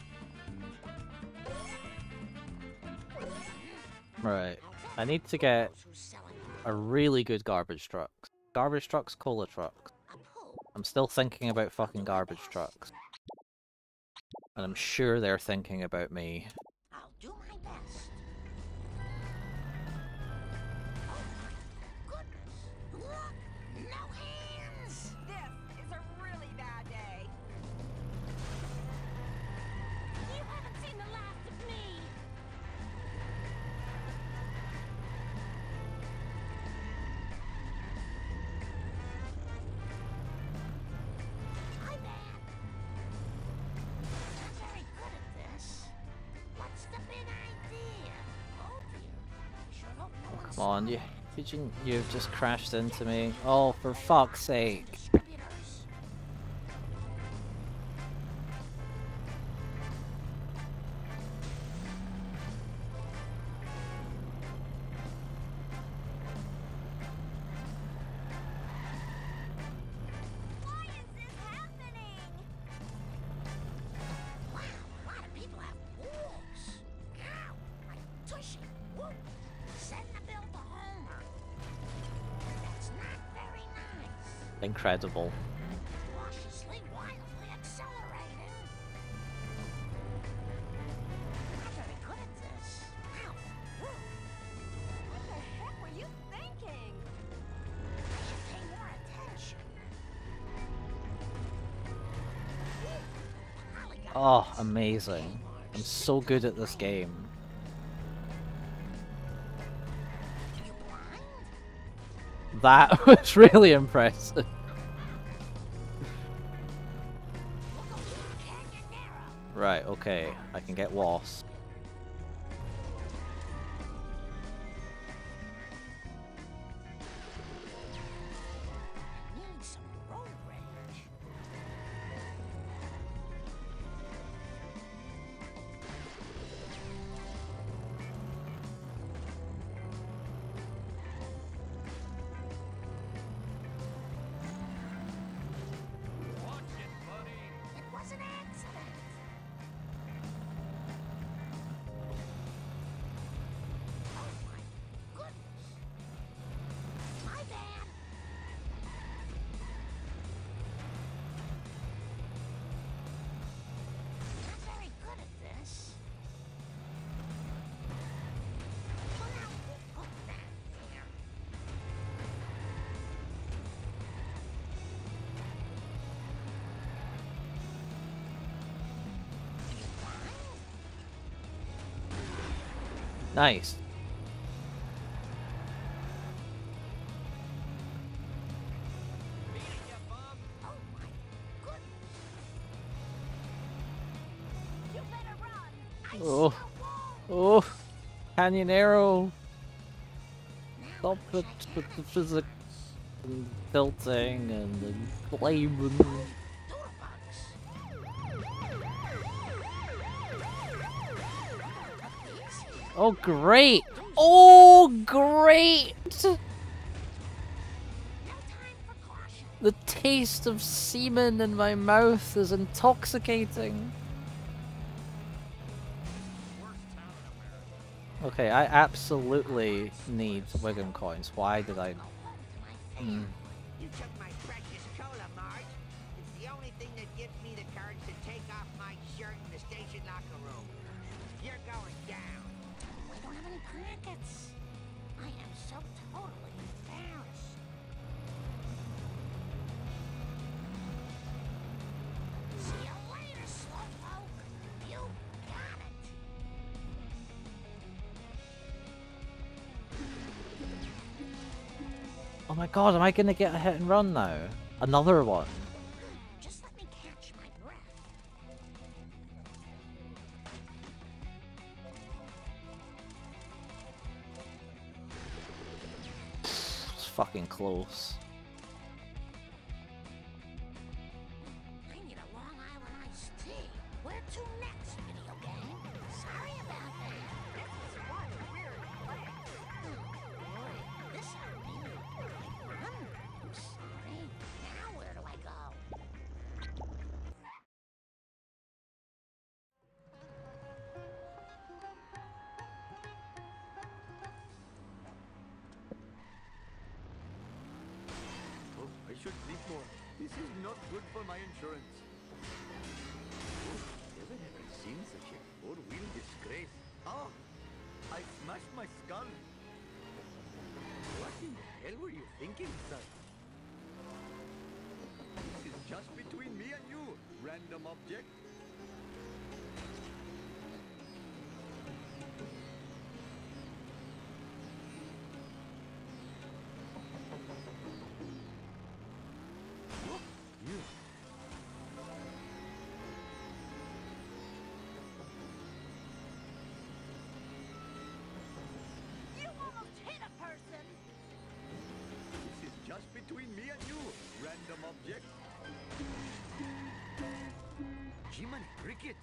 Speaker 1: Right. I need to get
Speaker 5: Those who's selling
Speaker 1: a really good garbage truck. Garbage trucks, cola trucks.
Speaker 5: a poo.
Speaker 1: I'm still thinking about fucking garbage trucks. And I'm sure they're thinking about me.
Speaker 5: I'll do my best. Oh my goodness! Look! No hands!
Speaker 8: This is a really bad day.
Speaker 3: You haven't seen the last of me.
Speaker 5: My bad. I'm very good at this. What's the big idea? Oh dear. Sure hope no one
Speaker 1: Come
Speaker 5: saw
Speaker 1: on, you,
Speaker 5: that.
Speaker 1: did you, you've just crashed into me. Oh, for fuck's sake.
Speaker 5: Distributors.
Speaker 8: Why is this happening?
Speaker 5: Wow, a lot of people have wolves. Ow, my tushy. Whoop. Send the bill to Homer. That's not very nice.
Speaker 1: Incredible.
Speaker 5: Cautiously, wildly accelerating. I'm very good at this. Ow. Whoop.
Speaker 8: What the heck were you thinking?
Speaker 5: I should pay more attention. Finally got
Speaker 1: Oh,
Speaker 5: this.
Speaker 1: amazing. I'm so good at this game.
Speaker 5: You blind?
Speaker 1: That was really impressive.
Speaker 5: Look over there, Canyon Narrow.
Speaker 1: Right, okay. I can get Wasp.
Speaker 5: Need some road rage.
Speaker 2: Watch it, buddy.
Speaker 5: It was an accident. Oh my goodness. My bad. Not very good at this. Well, now we'll put that there. You blind?
Speaker 1: Nice.
Speaker 2: Beat it, you bum.
Speaker 5: Oh my goodness.
Speaker 3: You better run.
Speaker 5: I
Speaker 1: Oh.
Speaker 5: see a wall.
Speaker 1: Oh, Canyonero.
Speaker 5: Now
Speaker 1: Stop
Speaker 5: I
Speaker 1: it
Speaker 5: wish I
Speaker 1: with
Speaker 5: had
Speaker 1: the
Speaker 5: a
Speaker 1: physics and tilting and the claiming.
Speaker 5: Doodlebugs. Easy.
Speaker 1: Oh, great. Oh, great.
Speaker 5: No time for caution.
Speaker 1: The taste of semen in my mouth is intoxicating.
Speaker 2: Worst town in America.
Speaker 1: Okay, I absolutely need Wiggum coins. Why did I...
Speaker 5: Go home to my
Speaker 1: Hmm.
Speaker 5: family.
Speaker 7: You took my precious cola, Marge. It's the only thing that gives me the courage to take off my shirt in the station locker room. You're going down.
Speaker 5: We don't have any pockets. I am so totally embarrassed. See you later, slowpoke. You got it.
Speaker 1: Oh my god, am I gonna get a hit and run now? Another one.
Speaker 5: Just let me catch my breath.
Speaker 1: It's fucking close.
Speaker 5: I need a Long Island iced tea. Where to next, video game? Sorry about that.
Speaker 8: This is one weird place.
Speaker 5: Boy, this I knew. I'm sorry. Now where do I go?
Speaker 6: Oh, I should sleep more. This is not good for my insurance. Oh, never have I seen such a four-wheel disgrace. Oh, I smashed my skull. What in the hell were you thinking, son? This is just between me and you, random object. Oh, you.
Speaker 8: You almost hit a person.
Speaker 6: This is just between me and you, random object. Jiminy crickets.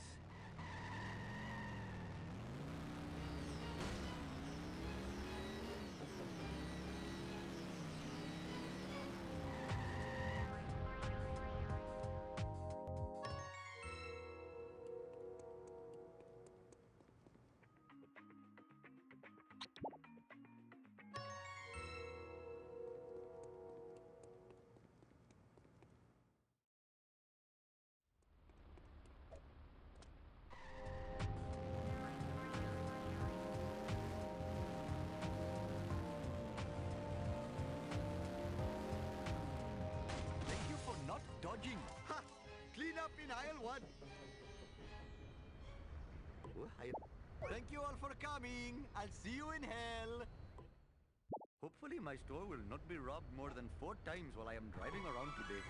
Speaker 6: Thank you for not dodging. Ha! Clean up in aisle one. Oh, I- Thank you all for coming. I'll see you in hell. Hopefully my store will not be robbed more than four times while I am driving around today.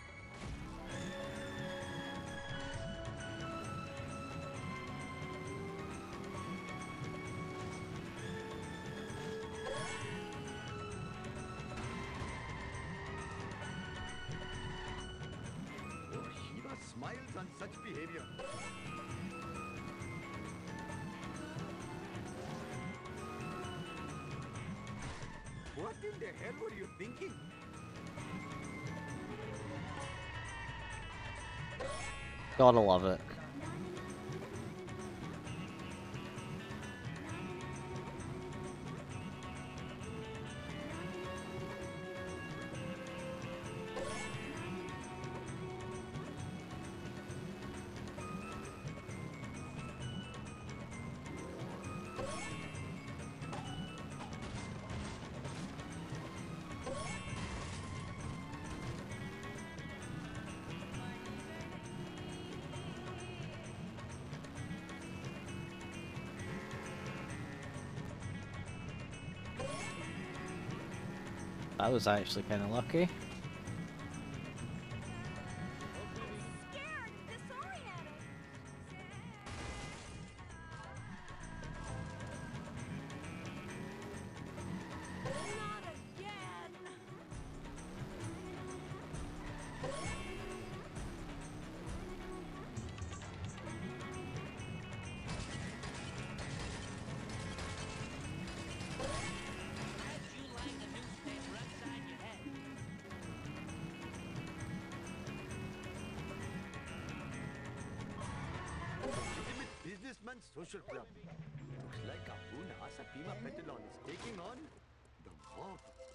Speaker 6: Oh, Shiva smiles on such behavior. What in the hell were you thinking?
Speaker 1: Gotta love it. That was actually kind of lucky.
Speaker 8: Scared and disoriented. Not again.
Speaker 6: Legitimate Businessman Social Club. Looks like Abuna Asapima Petalon is taking on the mob.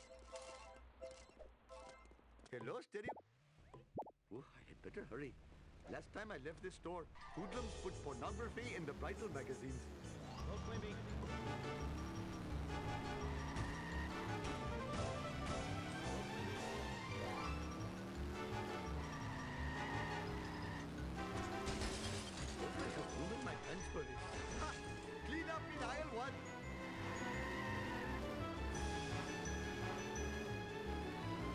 Speaker 6: Hello, Stereo. Oh, I had better hurry. Last time I left this store, hoodlums put pornography in the bridal magazines.
Speaker 2: No climbing.
Speaker 6: Hope I have room in my hands for this. Ha! Clean up in aisle one.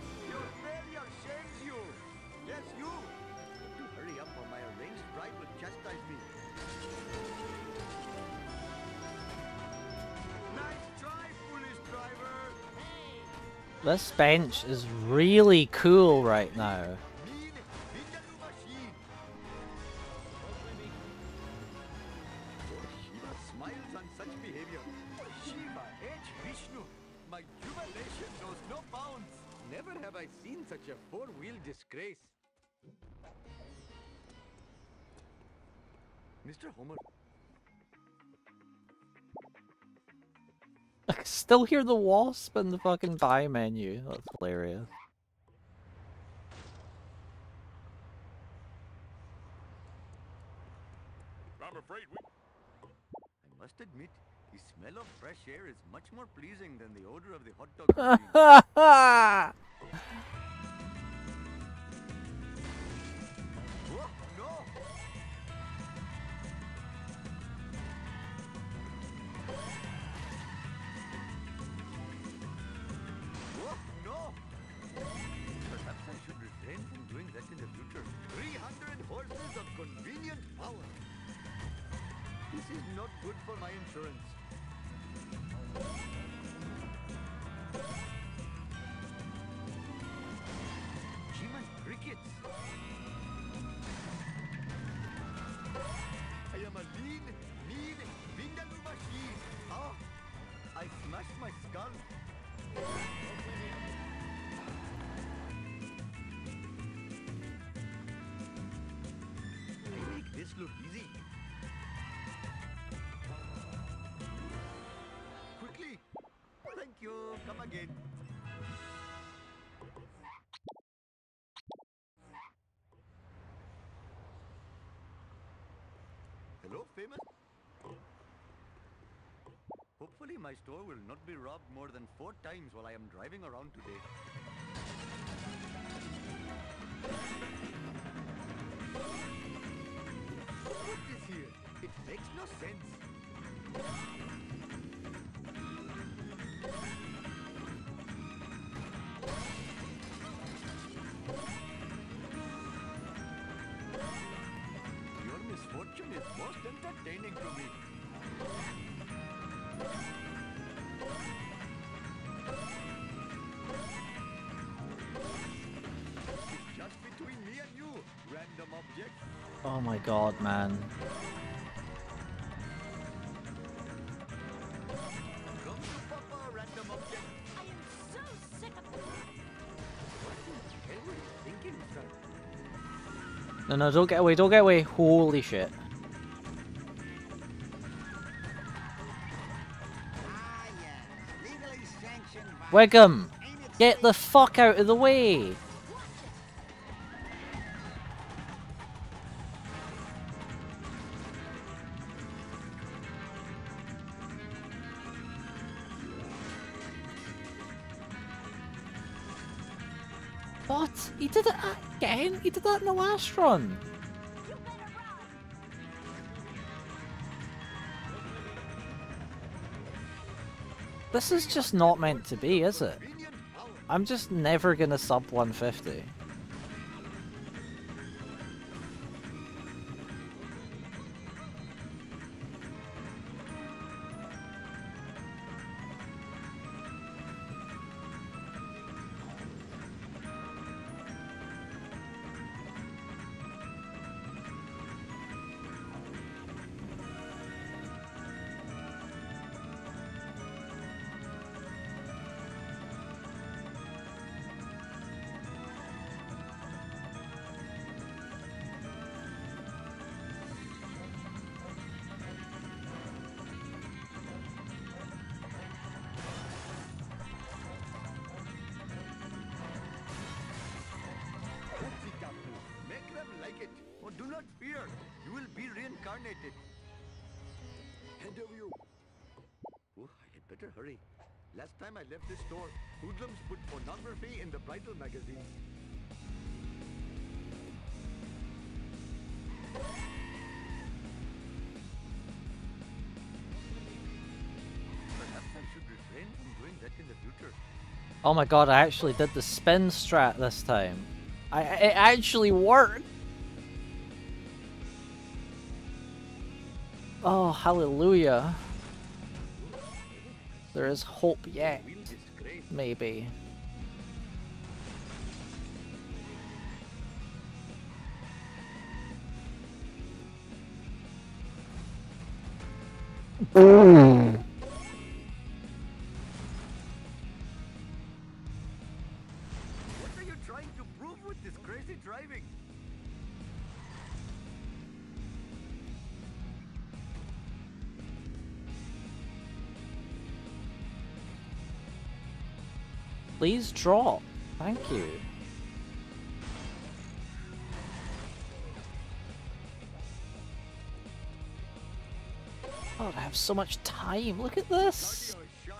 Speaker 1: This bench is really cool right now.
Speaker 6: Mean Vindaloo machine. Shiva smiles on such behavior. Shiva H. Vishnu. My jubilation knows no bounds. Never have I seen such a four-wheel disgrace. Mister Homer.
Speaker 1: I can still hear the wasp in the fucking buy menu. That's hilarious.
Speaker 2: I'm afraid we...
Speaker 6: I must admit, the smell of fresh air is much more pleasing than the odor of the hot dog machine. Oh, no! Oh, no! Perhaps I should refrain from doing that in the future. three hundred horses of convenient power. This is not good for my insurance. Human crickets. I am a lean, mean Vindaloo machine. Ah, I smashed my skull. I make this look easy. Quickly! Thank you. Come again. Hello, famous? Hopefully my store will not be robbed more than four times while I am driving around today. What is here? It makes no sense. Your misfortune is most entertaining to me. It's just between me and you, random object.
Speaker 1: Oh my god, man.
Speaker 6: Come to Papa, random object.
Speaker 8: I am so sick of this.
Speaker 6: What in the hell were you thinking, sir?
Speaker 1: No, no, don't get away, don't get away. Holy shit.
Speaker 7: Ah, yes. Legally sanctioned violence.
Speaker 1: Wiggum!
Speaker 7: Ain't it
Speaker 1: Get the fuck out of the way! What? He did it again? He did that in the last run.
Speaker 8: You better run.
Speaker 1: This is just not meant to be, is it?
Speaker 6: Convenient power.
Speaker 1: I'm just never gonna sub one fifty.
Speaker 6: Oopsie Captain. Make them like it. Oh, do not fear. You will be reincarnated. Hand over you. Oh, I had better hurry. Last time I left this store, hoodlums put pornography in the bridal magazine. Perhaps I should refrain from doing that in the future.
Speaker 1: Oh my god, I actually did the spin strat this time. I It actually worked! Oh, hallelujah. There is hope yet.
Speaker 6: Real disgrace.
Speaker 1: Maybe.
Speaker 6: What are you trying to prove with this crazy driving?
Speaker 1: Please drop. Thank you. God, I have so much time. Look at this.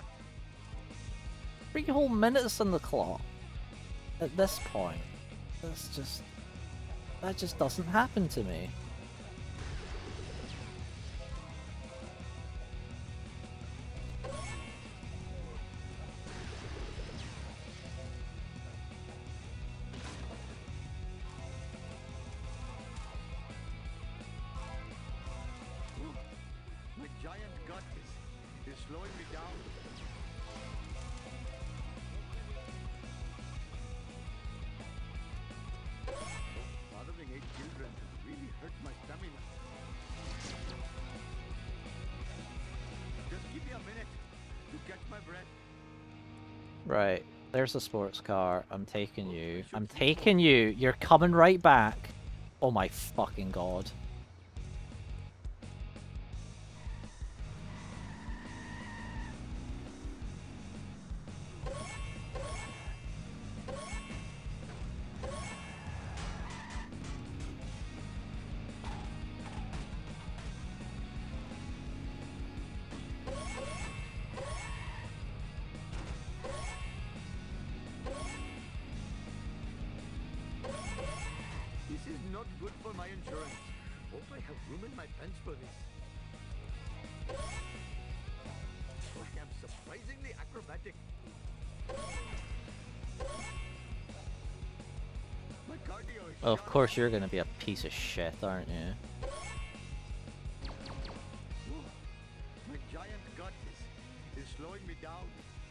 Speaker 1: Three whole minutes on the clock. At this point. That's just... That just doesn't happen to me.
Speaker 6: My giant gut is, is slowing me down. Fathering eight children really hurt my stamina. Just give me a minute to catch my breath.
Speaker 1: Right. There's a sports car. I'm taking you. I'm taking you. You're coming right back. Oh my fucking god.
Speaker 6: This is not good for my insurance. Hope I have room in my pants for this. I am surprisingly acrobatic. My cardio is
Speaker 1: Well, of
Speaker 6: shot.
Speaker 1: course you're gonna be a piece of shit, aren't you?
Speaker 6: Ooh, my giant gut is, is slowing me down.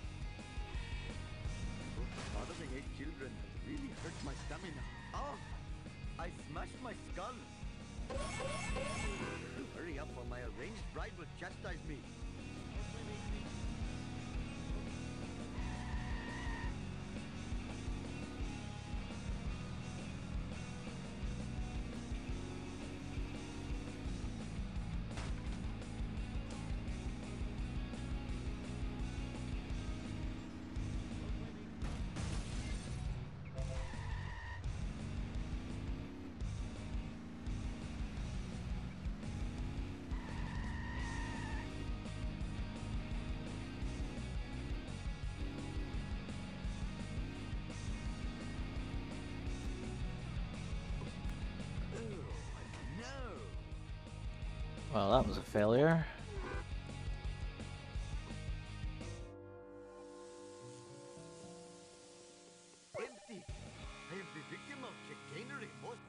Speaker 6: Oh, fathering eight children has really hurt my stamina. Oh, I smashed my skull. Hurry up or my arranged bride will chastise me.
Speaker 1: Well, that was a failure.
Speaker 6: Empty. I am the victim of chicanery. Most.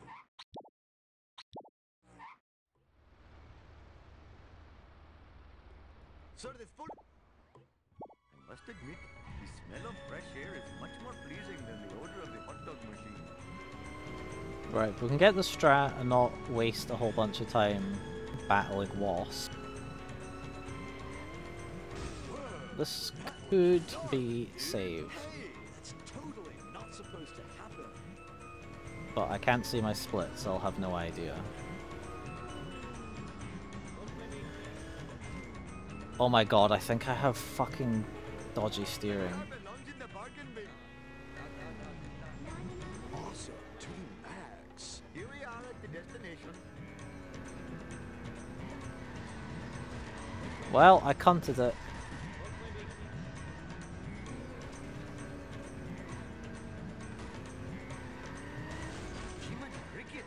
Speaker 6: Sir, the full. I must admit, the smell of fresh air is much more pleasing than the odor of the hot dog machine.
Speaker 1: Right, if we can get the strat and not waste a whole bunch of time battling Wasp. This could be saved.
Speaker 9: That's totally not supposed to happen.
Speaker 1: But I can't see my split, so I'll have no idea. Oh my god, I think I have fucking dodgy steering.
Speaker 9: Awesome to the max.
Speaker 6: Here we are at the destination.
Speaker 1: Well, I cunted it.
Speaker 6: Human crickets.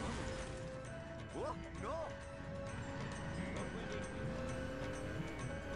Speaker 6: Whoa, no!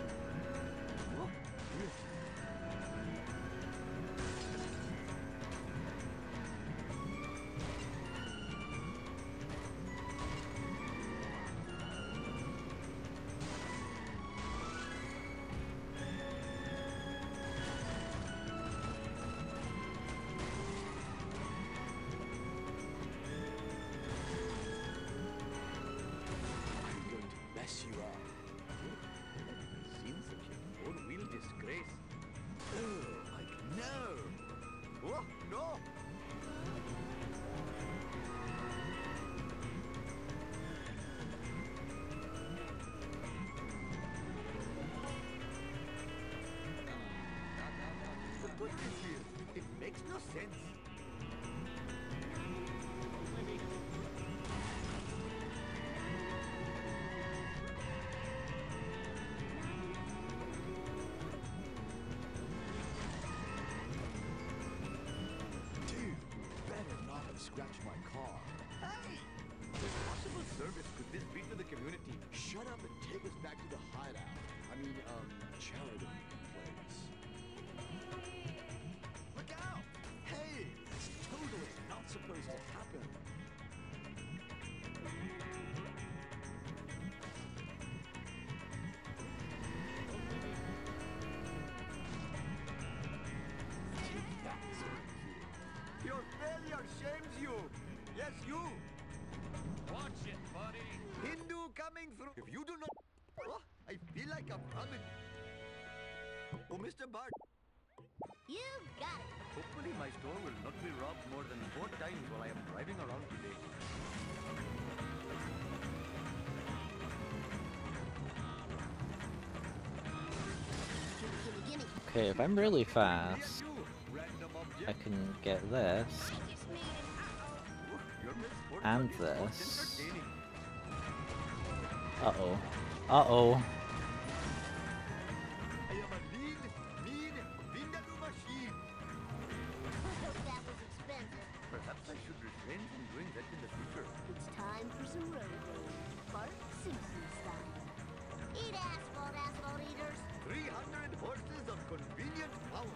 Speaker 9: of service could this be to the community? Shut up and take us back to the hideout. I mean, um, charitable place. Look out! Hey, it's totally not supposed to happen.
Speaker 6: Your failure shames you. Yes, you.
Speaker 2: Watch it, buddy.
Speaker 6: Hindu coming through. If you do not... Oh, I feel like I'm coming. Oh, Mister Bart.
Speaker 3: You got it.
Speaker 6: Hopefully my store will not be robbed more than four times while I am driving around today.
Speaker 3: Gimme, gimme, gimme.
Speaker 1: Okay, if I'm really fast,
Speaker 6: You, random
Speaker 1: I
Speaker 6: object.
Speaker 1: can get this
Speaker 6: Your misfortune
Speaker 1: and
Speaker 6: is most
Speaker 1: this.
Speaker 6: entertaining.
Speaker 1: Uh oh. Uh oh.
Speaker 6: I am a lean, mean Vindaloo machine.
Speaker 3: That was expensive.
Speaker 6: Perhaps I should refrain from doing that in the future.
Speaker 3: It's time for some road rage. Bart Simpson style. Eat asphalt, asphalt eaters.
Speaker 6: three hundred horses of convenient power.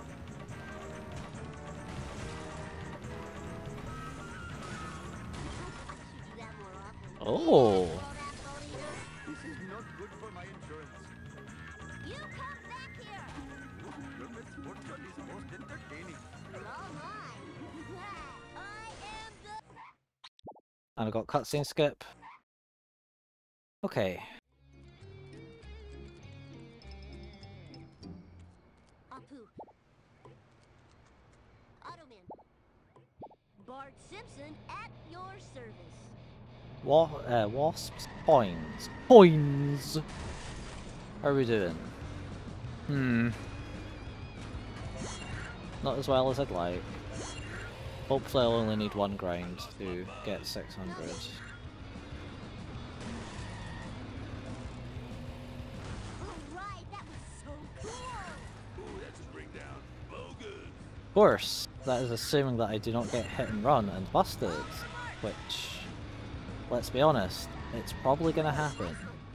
Speaker 3: I should do that more often.
Speaker 1: Oh.
Speaker 3: Eat asphalt, asphalt eaters.
Speaker 6: This is not good for my insurance.
Speaker 3: You come back here.
Speaker 6: Your misfortune is most entertaining.
Speaker 3: All mine. I am the...
Speaker 1: And I got cutscene skip. Okay.
Speaker 3: Apu. Automan. Bart Simpson at your service.
Speaker 1: Wa uh, wasps. Coins. Coins! How are we doing? Hmm. Not as well as I'd like. Hopefully I'll only need one grind to get six hundred.
Speaker 3: Alright, that was so cool.
Speaker 9: Ooh, that's a breakdown. Bogus.
Speaker 1: Of course, that is assuming that I do not get hit and run and busted. Which, let's be honest, it's probably gonna happen.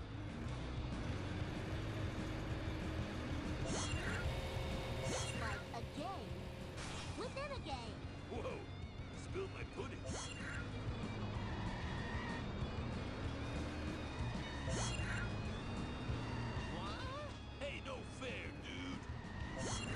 Speaker 3: It's like a game within a game.
Speaker 9: Whoa, spilled my pudding. Hey, no fair, dude.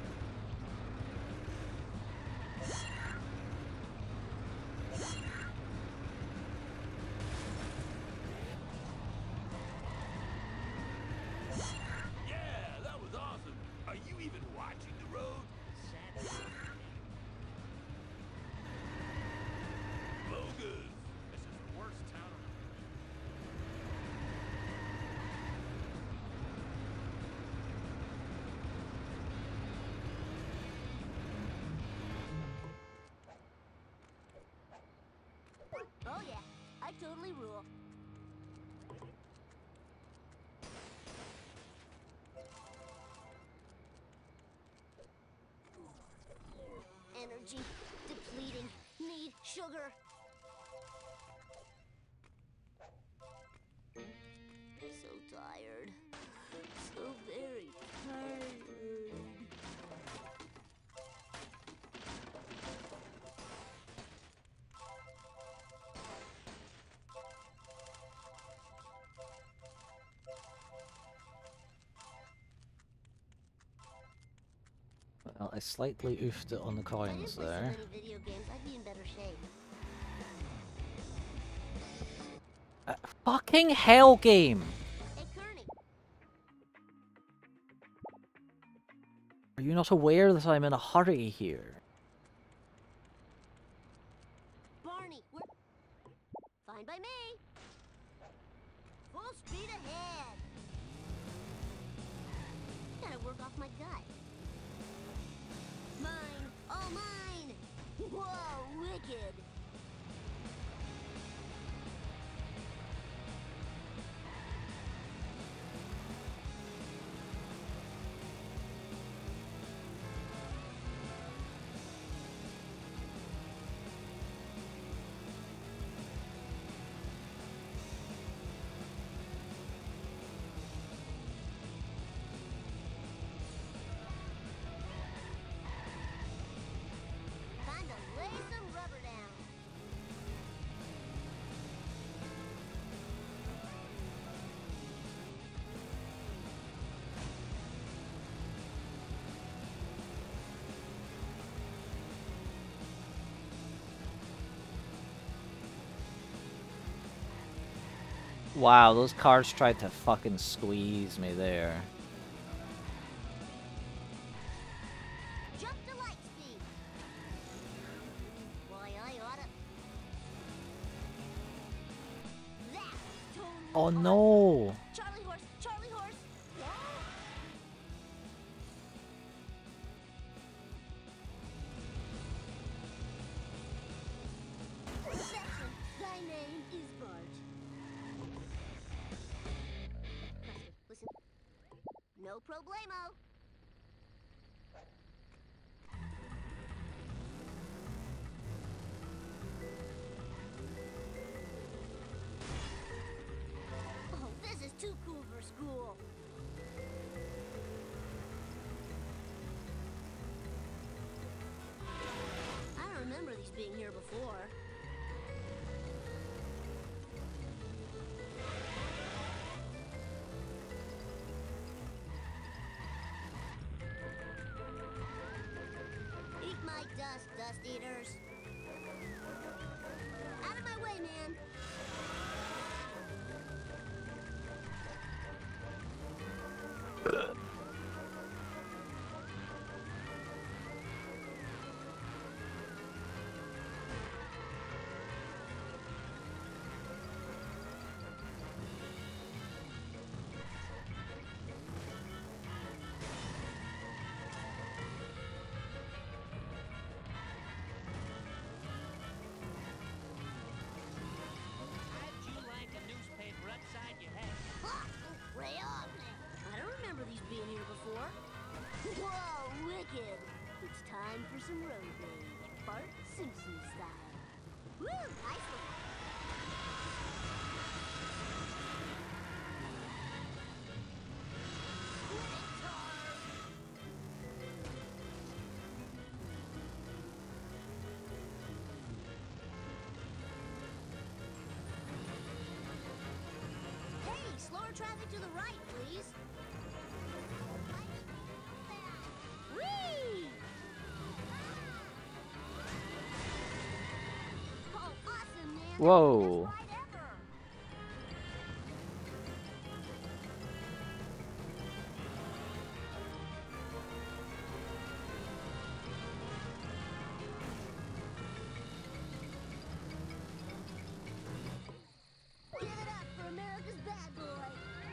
Speaker 9: Yeah, that was awesome. Are you even watching the road? Bogus.
Speaker 2: This is the worst town on
Speaker 3: Oh yeah, I totally rule. Energy depleting. Need sugar. So tired. So very tired.
Speaker 1: Well, I slightly oofed it on the
Speaker 3: If I
Speaker 1: coins
Speaker 3: didn't play so
Speaker 1: there.
Speaker 3: many video games, I'd be in better shape.
Speaker 1: Uh, fucking hell game!
Speaker 3: Hey, Kearney.
Speaker 1: Are you not aware that I'm in a hurry here?
Speaker 3: Barney, we're... Fine by me. Full speed ahead. Gotta work off my gut. Mine, all mine. Whoa, wicked.
Speaker 1: Wow, those cars tried to fucking squeeze me there.
Speaker 3: Jump to light speed. Why, I oughta. That was totally
Speaker 1: Oh
Speaker 3: awesome.
Speaker 1: no!
Speaker 3: Charlie horse, Charlie horse. Section, thy name is Bart. Buster, listen. No problemo. Oh, this is too cool for school. I don't remember these being here before. Eat my dust, dust eaters. Out of my way, man.
Speaker 6: How'd you like a newspaper upside your head?
Speaker 3: Ha! Way off now. I don't remember these being here before. Whoa, wicked. It's time for some road rage. Bart Simpson style. Woo, nice one. Hey, slower traffic to the right, please. Whee! Oh, awesome, man. That's the
Speaker 1: Whoa.
Speaker 3: best ride ever. Give it up for America's bad boy.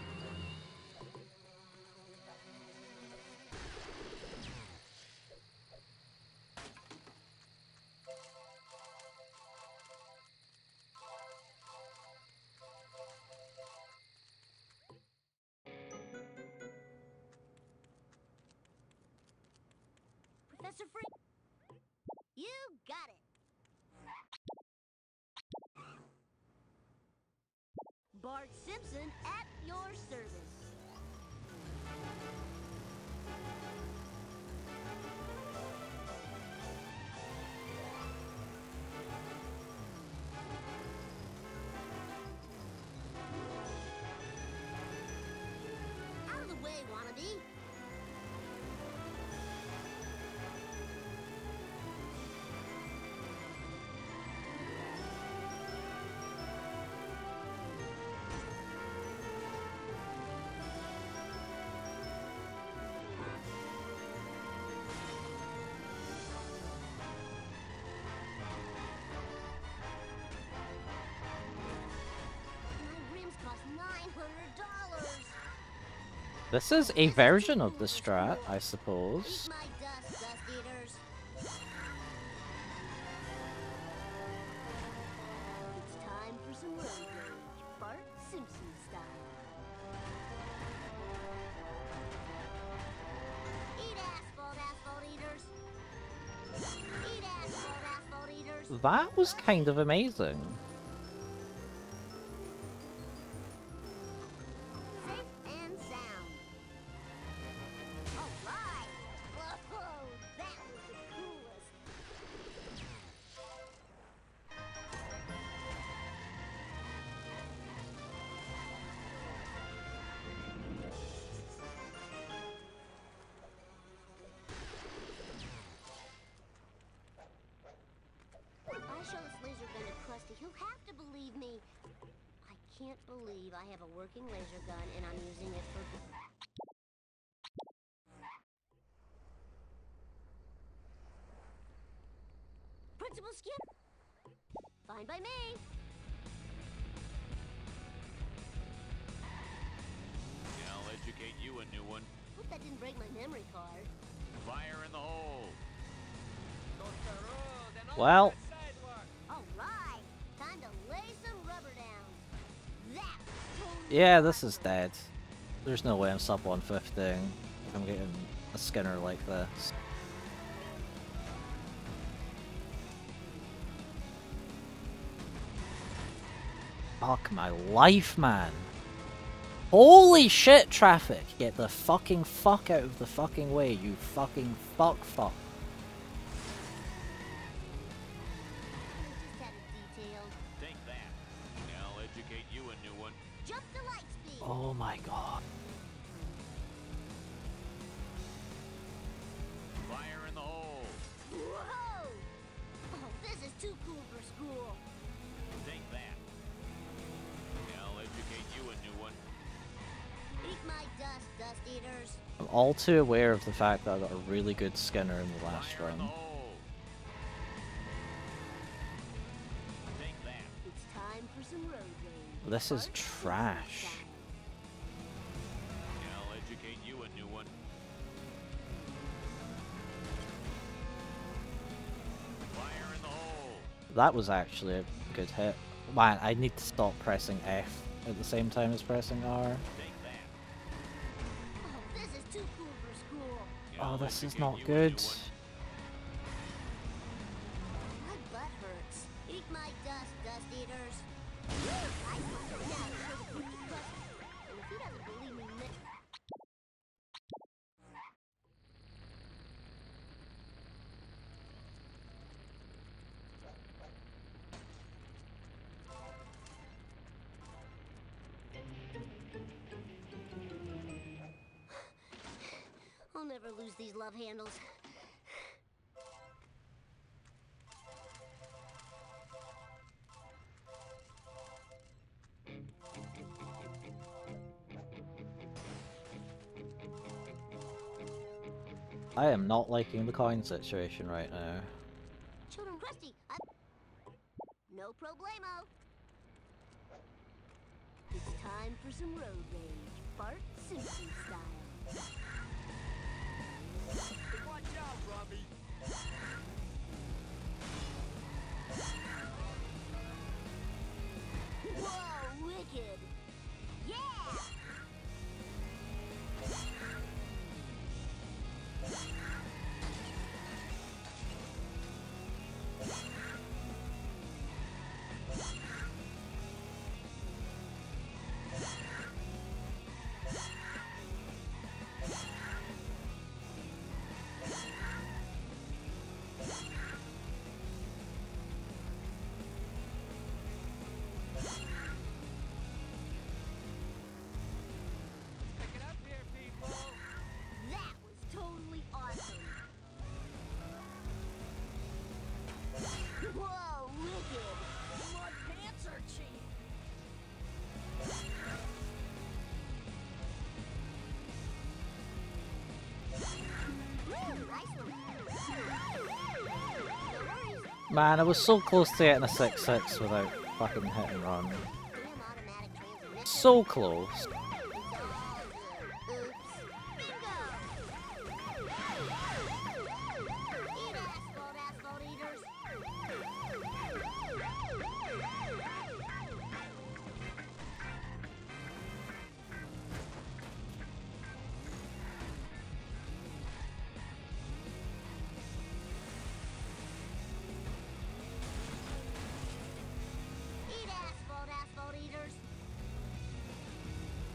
Speaker 3: Professor Free. You got it. Bart Simpson at your service. Out of the way, wannabe. My rims cost nine hundred dollars.
Speaker 1: This is a version of the strat, I suppose.
Speaker 3: Eat my dust, dust eaters. It's time for some road rage. Bart Simpson style. Eat asphalt, asphalt eaters. Eat asphalt, asphalt eaters.
Speaker 1: That was kind of amazing.
Speaker 3: Safe and sound. All right. Whoa, that was the coolest. If I show this laser gun to Krusty, he'll have to believe me. I can't believe I have a working laser gun and I'm using it for... Principal Skip! Fine by me!
Speaker 4: I'll educate you a new one.
Speaker 3: Hope that didn't break my memory card.
Speaker 4: Fire in the hole.
Speaker 1: Well,
Speaker 3: Alright! Time to lay some rubber down. That totally
Speaker 1: yeah, this is dead. There's no way I'm sub one fifty if I'm getting a Skinner like this. Fuck my life, man. Holy shit, traffic! Get the fucking fuck out of the fucking way, you fucking fuck fuck.
Speaker 3: just had it detailed.
Speaker 4: Take that. I'll educate you a new one.
Speaker 3: Jump to light speed!
Speaker 1: Oh my god.
Speaker 4: Fire in the hole.
Speaker 3: Whoa! Oh, this is too cool for school.
Speaker 4: Take that. I'll educate you a new one.
Speaker 3: Eat my dust, dust eaters.
Speaker 1: I'm all too aware of the fact that I got a really good Skinner in the last
Speaker 4: Fire in
Speaker 1: round.
Speaker 4: the hole. Take that.
Speaker 3: It's time for some road rage.
Speaker 1: This is
Speaker 3: Bart
Speaker 1: trash.
Speaker 3: Simpson
Speaker 4: I'll educate you a new one. Fire in the hole.
Speaker 1: That was actually a good hit. Man, I need to stop pressing F at the same time as pressing R.
Speaker 4: Take that.
Speaker 3: Oh, this is too cool for school.
Speaker 1: Oh,
Speaker 4: I'll
Speaker 1: this is
Speaker 4: educate
Speaker 1: not
Speaker 4: you a
Speaker 1: good.
Speaker 4: new one.
Speaker 3: My butt hurts. Eat my dust, dust eaters. I now show the creepy crust. And if he doesn't believe me, mi- I'll never lose these love handles.
Speaker 1: I am not liking the coin situation right now.
Speaker 3: Children Krusty, I... No problemo. It's time for some road rage. Bart Simpson style.
Speaker 6: Watch out, Robbie.
Speaker 3: Whoa, wicked! Yeah!
Speaker 6: Pick it up here, people.
Speaker 3: That was totally awesome! Whoa, wicked!
Speaker 6: My pants are cheap.
Speaker 3: Woo, nice one! No worries,
Speaker 1: Man, I was so close to getting a six six without fucking hit and run.
Speaker 3: damn automatic transmission.
Speaker 1: So close.
Speaker 3: It's all good. Oops. Bingo! Eat asphalt, asphalt eaters! Eat asphalt, asphalt eaters!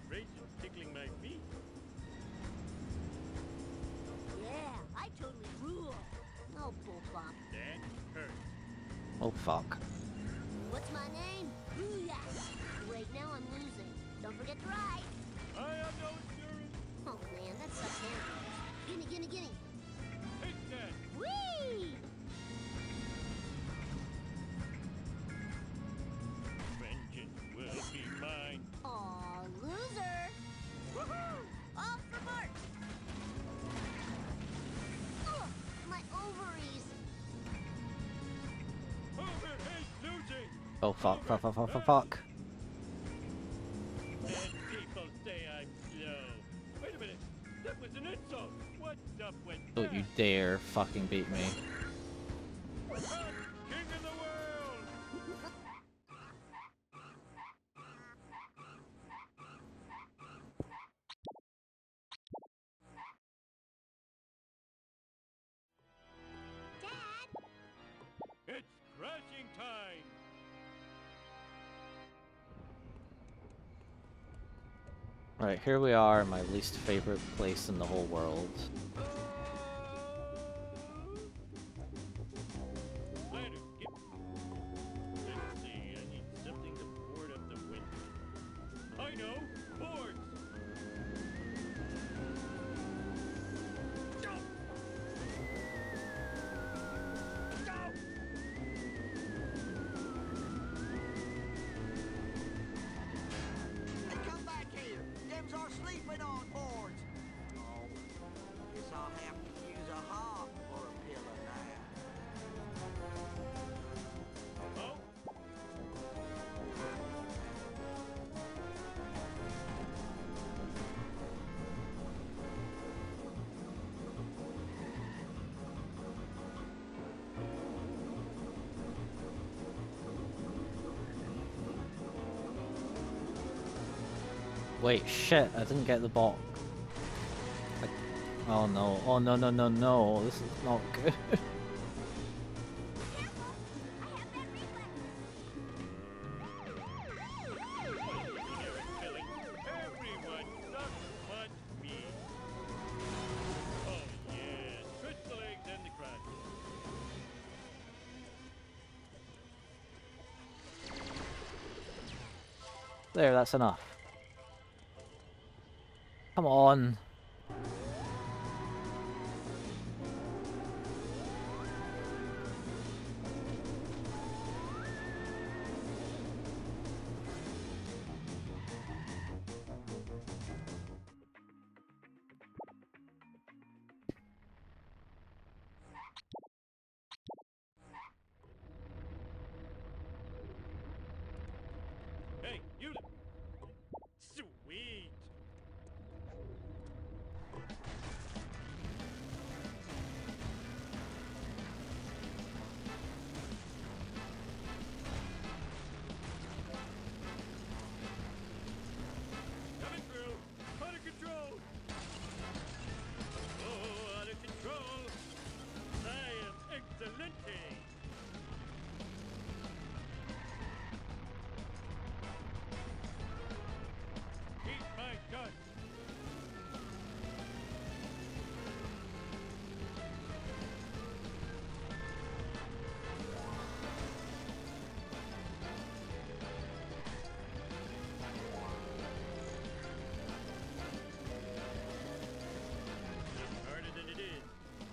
Speaker 2: vibrations tickling my feet.
Speaker 3: Yeah, I totally rule. Oh, bullbop.
Speaker 2: That hurts.
Speaker 1: Oh fuck.
Speaker 3: What's my name? Booyah! Wait, now I'm losing. Don't forget to ride.
Speaker 2: I have no insurance.
Speaker 3: Oh man, that sucks handles. Gimme, gimme, gimme.
Speaker 2: Take that.
Speaker 3: Whee!
Speaker 2: Vengeance will be mine.
Speaker 3: Aw, loser! Woohoo! Off for March! Ugh, my ovaries!
Speaker 2: Over hate losing.
Speaker 1: Oh fuck, fuck, fuck, fuck, fuck, fuck.
Speaker 2: And people say I'm slow. Wait a minute. That was an insult. What's up with
Speaker 1: Don't you dare fucking beat me.
Speaker 2: I'm king of the world.
Speaker 3: Dad!
Speaker 2: It's crashing time.
Speaker 1: Right, here we are, my least favorite place in the whole world.
Speaker 2: Later. Get... Let's see. I need something to board up the window. I know. Boards. Stop. Stop.
Speaker 6: Hey, come back here. Them's are sleeping on boards. Oh, guess I'll have to use a hop or a pillow now.
Speaker 2: Oh.
Speaker 1: Wait, shit, I didn't get the box. I... Oh no, oh no, no, no, no, this is not good.
Speaker 2: Killing everyone sucks but me. Oh yeah, crystal eggs and the crunch.
Speaker 1: There, that's enough. Come on.
Speaker 2: Hey, you. Sweet. Coming through. Out of control. Oh, out of control. I am excelente. Eat my guts. It's harder than it is.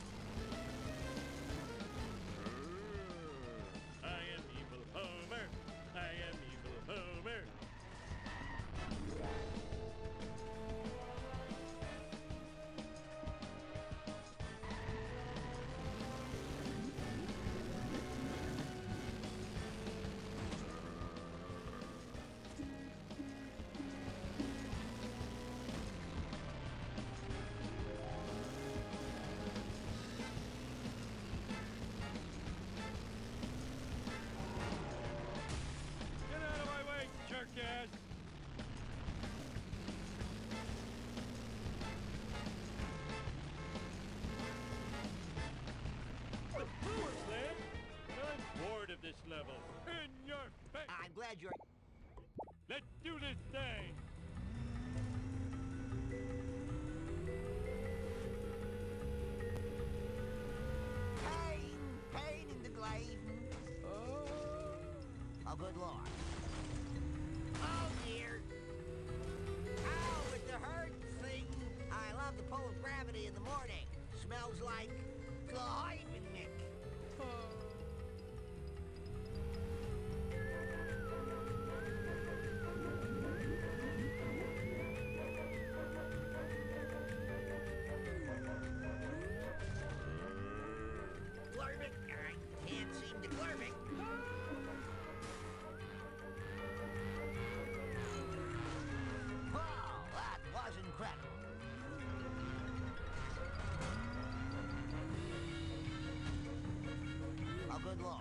Speaker 2: I am evil Homer. I am evil Homer. Get out of my way, jerk-ass! The power plant? I'm bored of this level. In your face!
Speaker 6: I'm glad you're...
Speaker 2: Let's do this thing!
Speaker 7: lord. Oh dear. Ow, with the hurt thing. I love the pull of gravity in the morning. Smells like Gleibennick. Glurbic, I can't seem to glurbic. Wow, that was incredible. Oh, good lord.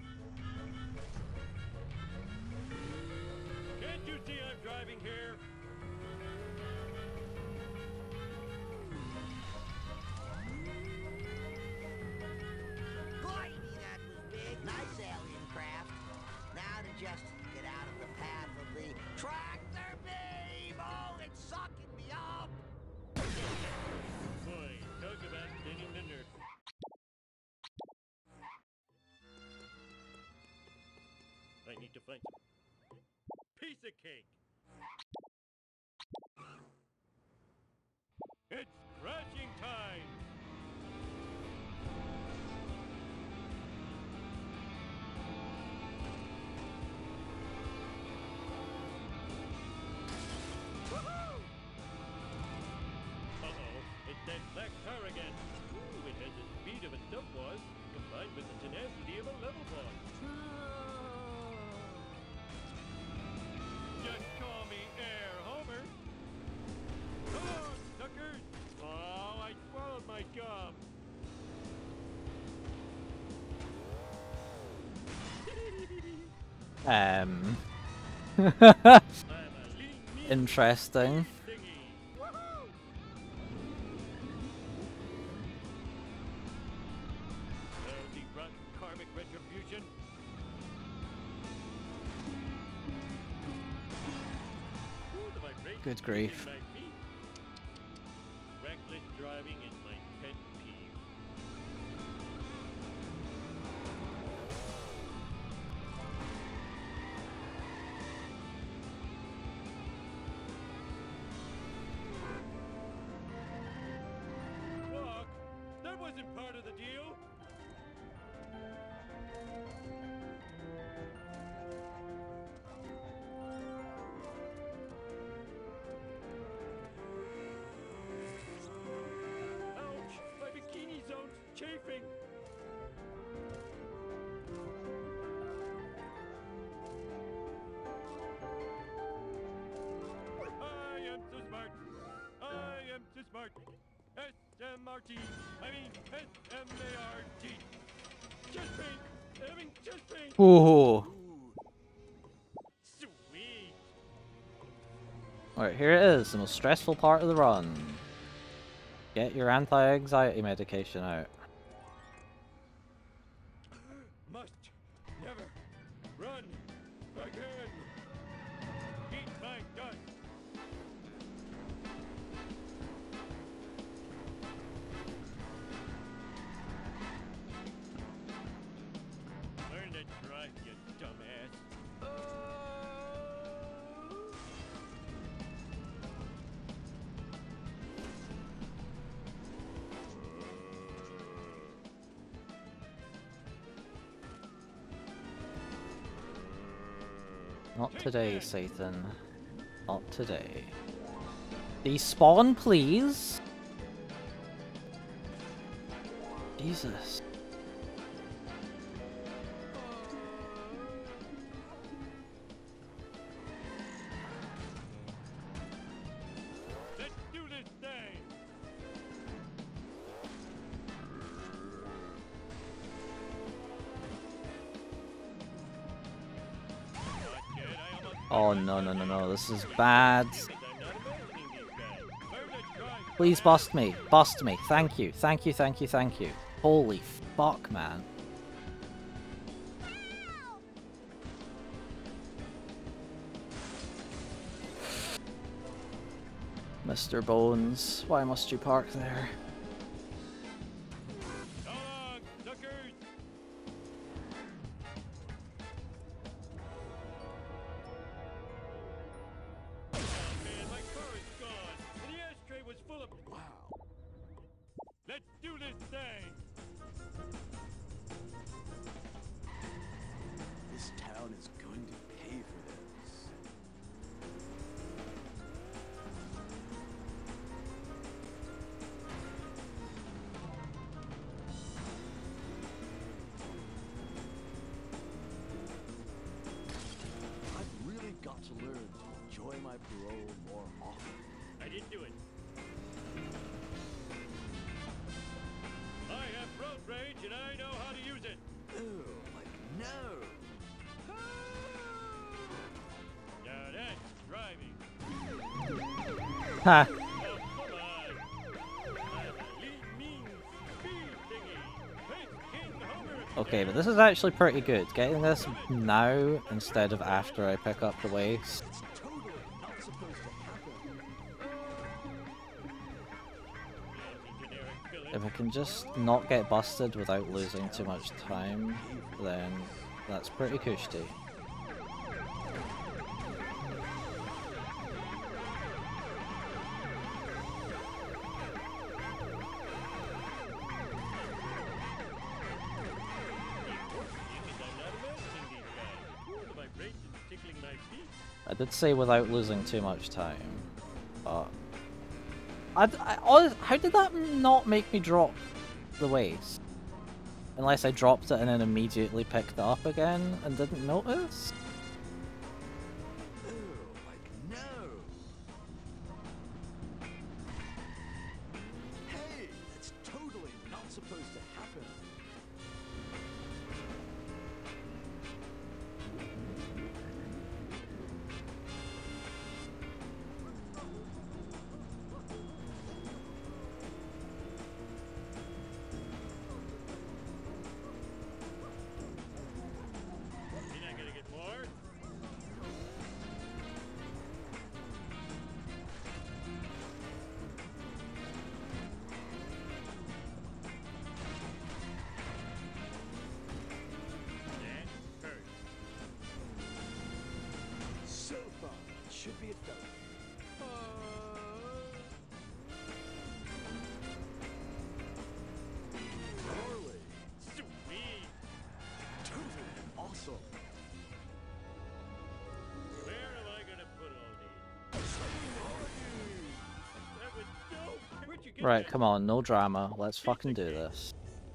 Speaker 2: Can't you see I'm driving here?
Speaker 7: Blimey, that was big. Nice alien craft. Now to just get out of the path of the tractor beam. Oh, it's sucking me up.
Speaker 2: Boy, talk about stinging the nerve. I need to find some piece of cake. It's crashing time.
Speaker 7: Woohoo!
Speaker 2: Uh-oh, it's that black car again. Ooh, it has the speed of a dump was, combined with the tenacity of a level boss. Just call me Air Homer. Come on, suckers! Oh, I swallowed my gum.
Speaker 1: Um.
Speaker 2: I'm a lean, mean
Speaker 1: Interesting.
Speaker 2: thingy.
Speaker 7: Woohoo!
Speaker 2: There's the rotten karmic retribution. Ooh, the vibration
Speaker 1: Good grief.
Speaker 2: in my feet. Reckless driving is my pet peeve. Walk? That wasn't part of the deal. Ouch! My bikini zone's chafing. I am so smart. I am so smart. S M R T. I mean S M A R T. Chest pain. Having chest pain.
Speaker 1: Ooh.
Speaker 2: Sweet.
Speaker 1: Alright, here it is, the most stressful part of the run. Get your anti-anxiety medication out.
Speaker 2: Must never run again. Eat my dust. Learn to drive, you dumbass. Oh.
Speaker 1: Not today, Satan. Not today. Despawn, please. Jesus.
Speaker 2: Let's do this thing. Not yet, I almost
Speaker 1: Oh no no no no, this is bad.
Speaker 2: because I'm not imagining these guys. Learn to drive.
Speaker 1: Please bust me. Bust me. Thank you. Thank you, thank you, thank you. Holy fuck, man. Mister Bones, why must you park there?
Speaker 2: So long, suckers.
Speaker 9: to learn to enjoy my parole more often.
Speaker 2: I didn't do it. I have road rage and I know how to use it.
Speaker 6: Ooh, like no.
Speaker 2: Now that's driving.
Speaker 1: Ha!
Speaker 2: Oh, come on. I'm a lean, mean, speed thingy. Hey, King Homer.
Speaker 1: Okay, but this is actually pretty good. Getting this now instead of after I pick up the waste.
Speaker 9: It's totally not supposed to happen.
Speaker 2: Generic villain.
Speaker 1: If I can just not get busted without losing too much time, then that's pretty cushy. I did say without losing too much time, but I, I, honest- how did that not make me drop the waste? Unless I dropped it and then immediately picked it up again and didn't notice?
Speaker 6: Ooh, like no.
Speaker 9: Hey, that's totally not supposed to happen.
Speaker 2: You're not gonna get more? That hurt.
Speaker 9: So far, it should be a felony. Harley,
Speaker 2: Sweet.
Speaker 9: totally awesome.
Speaker 2: Where am I gonna put all these? That was dope. Where'd you get
Speaker 1: Right,
Speaker 2: that?
Speaker 1: come on, no drama. Let's fucking do this.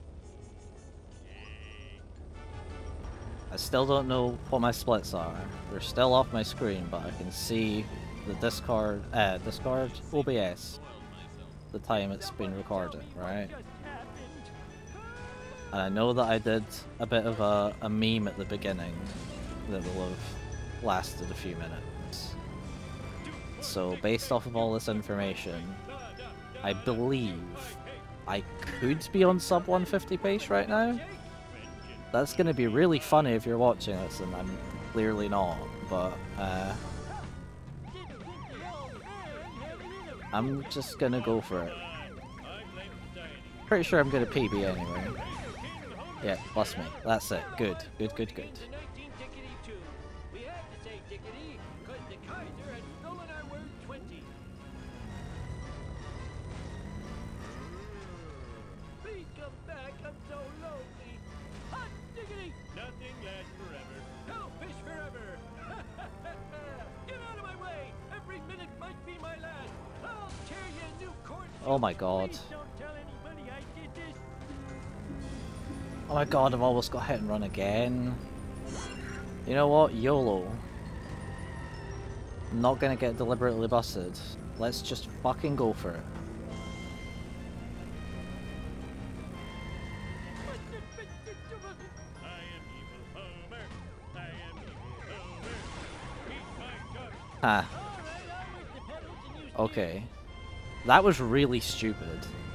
Speaker 1: I still don't know what my splits are. They're still off my screen, but I can see the Discord, uh, Discord O B S, the time it's been recorded, right? And I know that I did a bit of a, a meme at the beginning that will have lasted a few minutes. So based off of all this information, I believe I could be on sub one fifty pace right now. That's gonna be really funny if you're watching this, and I'm clearly not, but uh, I'm just gonna go for it. Pretty sure I'm gonna P B anyway. Yeah, bust me. That's it. Good, good, good, good.
Speaker 2: In nineteen two, we had to say Dickety because the Kaiser had stolen our word twenty. Please come back, I'm so lonely. Hot diggity! Nothing lasts forever. No fish forever. Get out of my way! Every minute might be my last. I'll tear you a new court.
Speaker 1: Oh my god.
Speaker 2: Please don't tell anybody I did this.
Speaker 1: Oh my god, I've almost got hit and run again. You know what? YOLO. I'm not gonna get deliberately busted. Let's just fucking go for it.
Speaker 2: I am evil Homer. I am evil Homer. Eat my guts.
Speaker 1: Ah,
Speaker 2: All right, I'll wait the pedals and use
Speaker 1: okay. That was really stupid.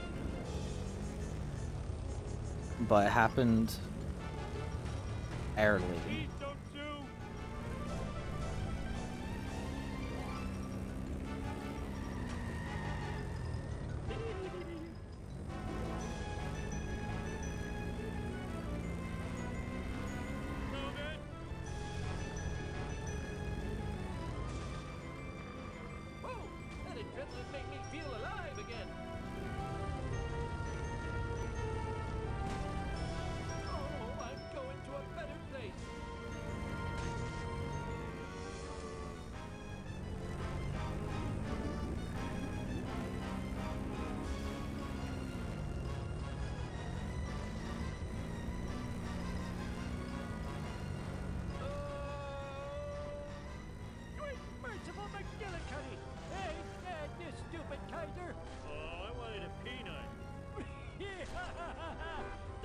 Speaker 1: But it happened early.
Speaker 2: Please don't sue. Logan? Whoa, that adrenaline made me feel alive again. Oh, I'm going to a better place.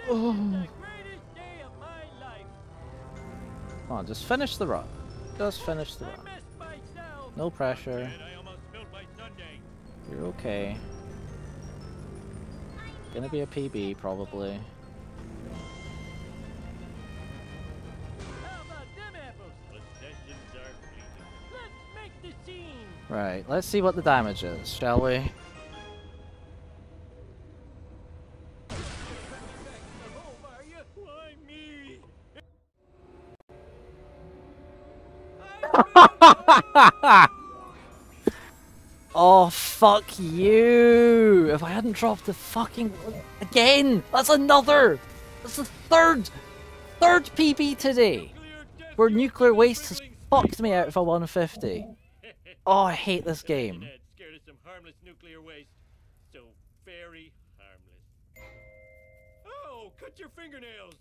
Speaker 1: Oh.
Speaker 2: The greatest day of my life.
Speaker 1: Come on, just finish the run. Just finish the
Speaker 2: I
Speaker 1: run.
Speaker 2: missed myself.
Speaker 1: No pressure.
Speaker 2: Man, I almost spilled my sundae.
Speaker 1: You're okay. Gonna be a P B, probably.
Speaker 2: How about them apples? Possessions are fleeting. Let's make the scene.
Speaker 1: Right, let's see what the damage is, shall we?
Speaker 2: Back to the home, are you? Why me?
Speaker 1: Oh, fuck you! If I hadn't dropped the fucking... Again! That's another! That's the third! Third P B today! Where nuclear waste has fucked me out of a one fifty. Oh, I hate this game.
Speaker 2: Dad scared of some harmless nuclear waste. So very harmless. Oh, cut your fingernails!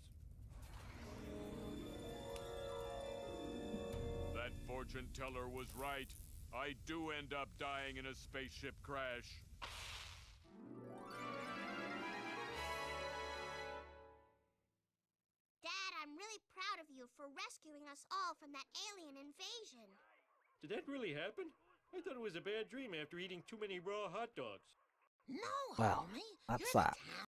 Speaker 10: That fortune teller was right. I do end up dying in a spaceship crash.
Speaker 3: Dad, I'm really proud of you for rescuing us all from that alien invasion.
Speaker 2: Did that really happen? I thought it was a bad dream after eating too many raw hot dogs.
Speaker 5: No,
Speaker 1: Well,
Speaker 5: homie.
Speaker 1: that's
Speaker 5: You're the
Speaker 1: that.
Speaker 5: town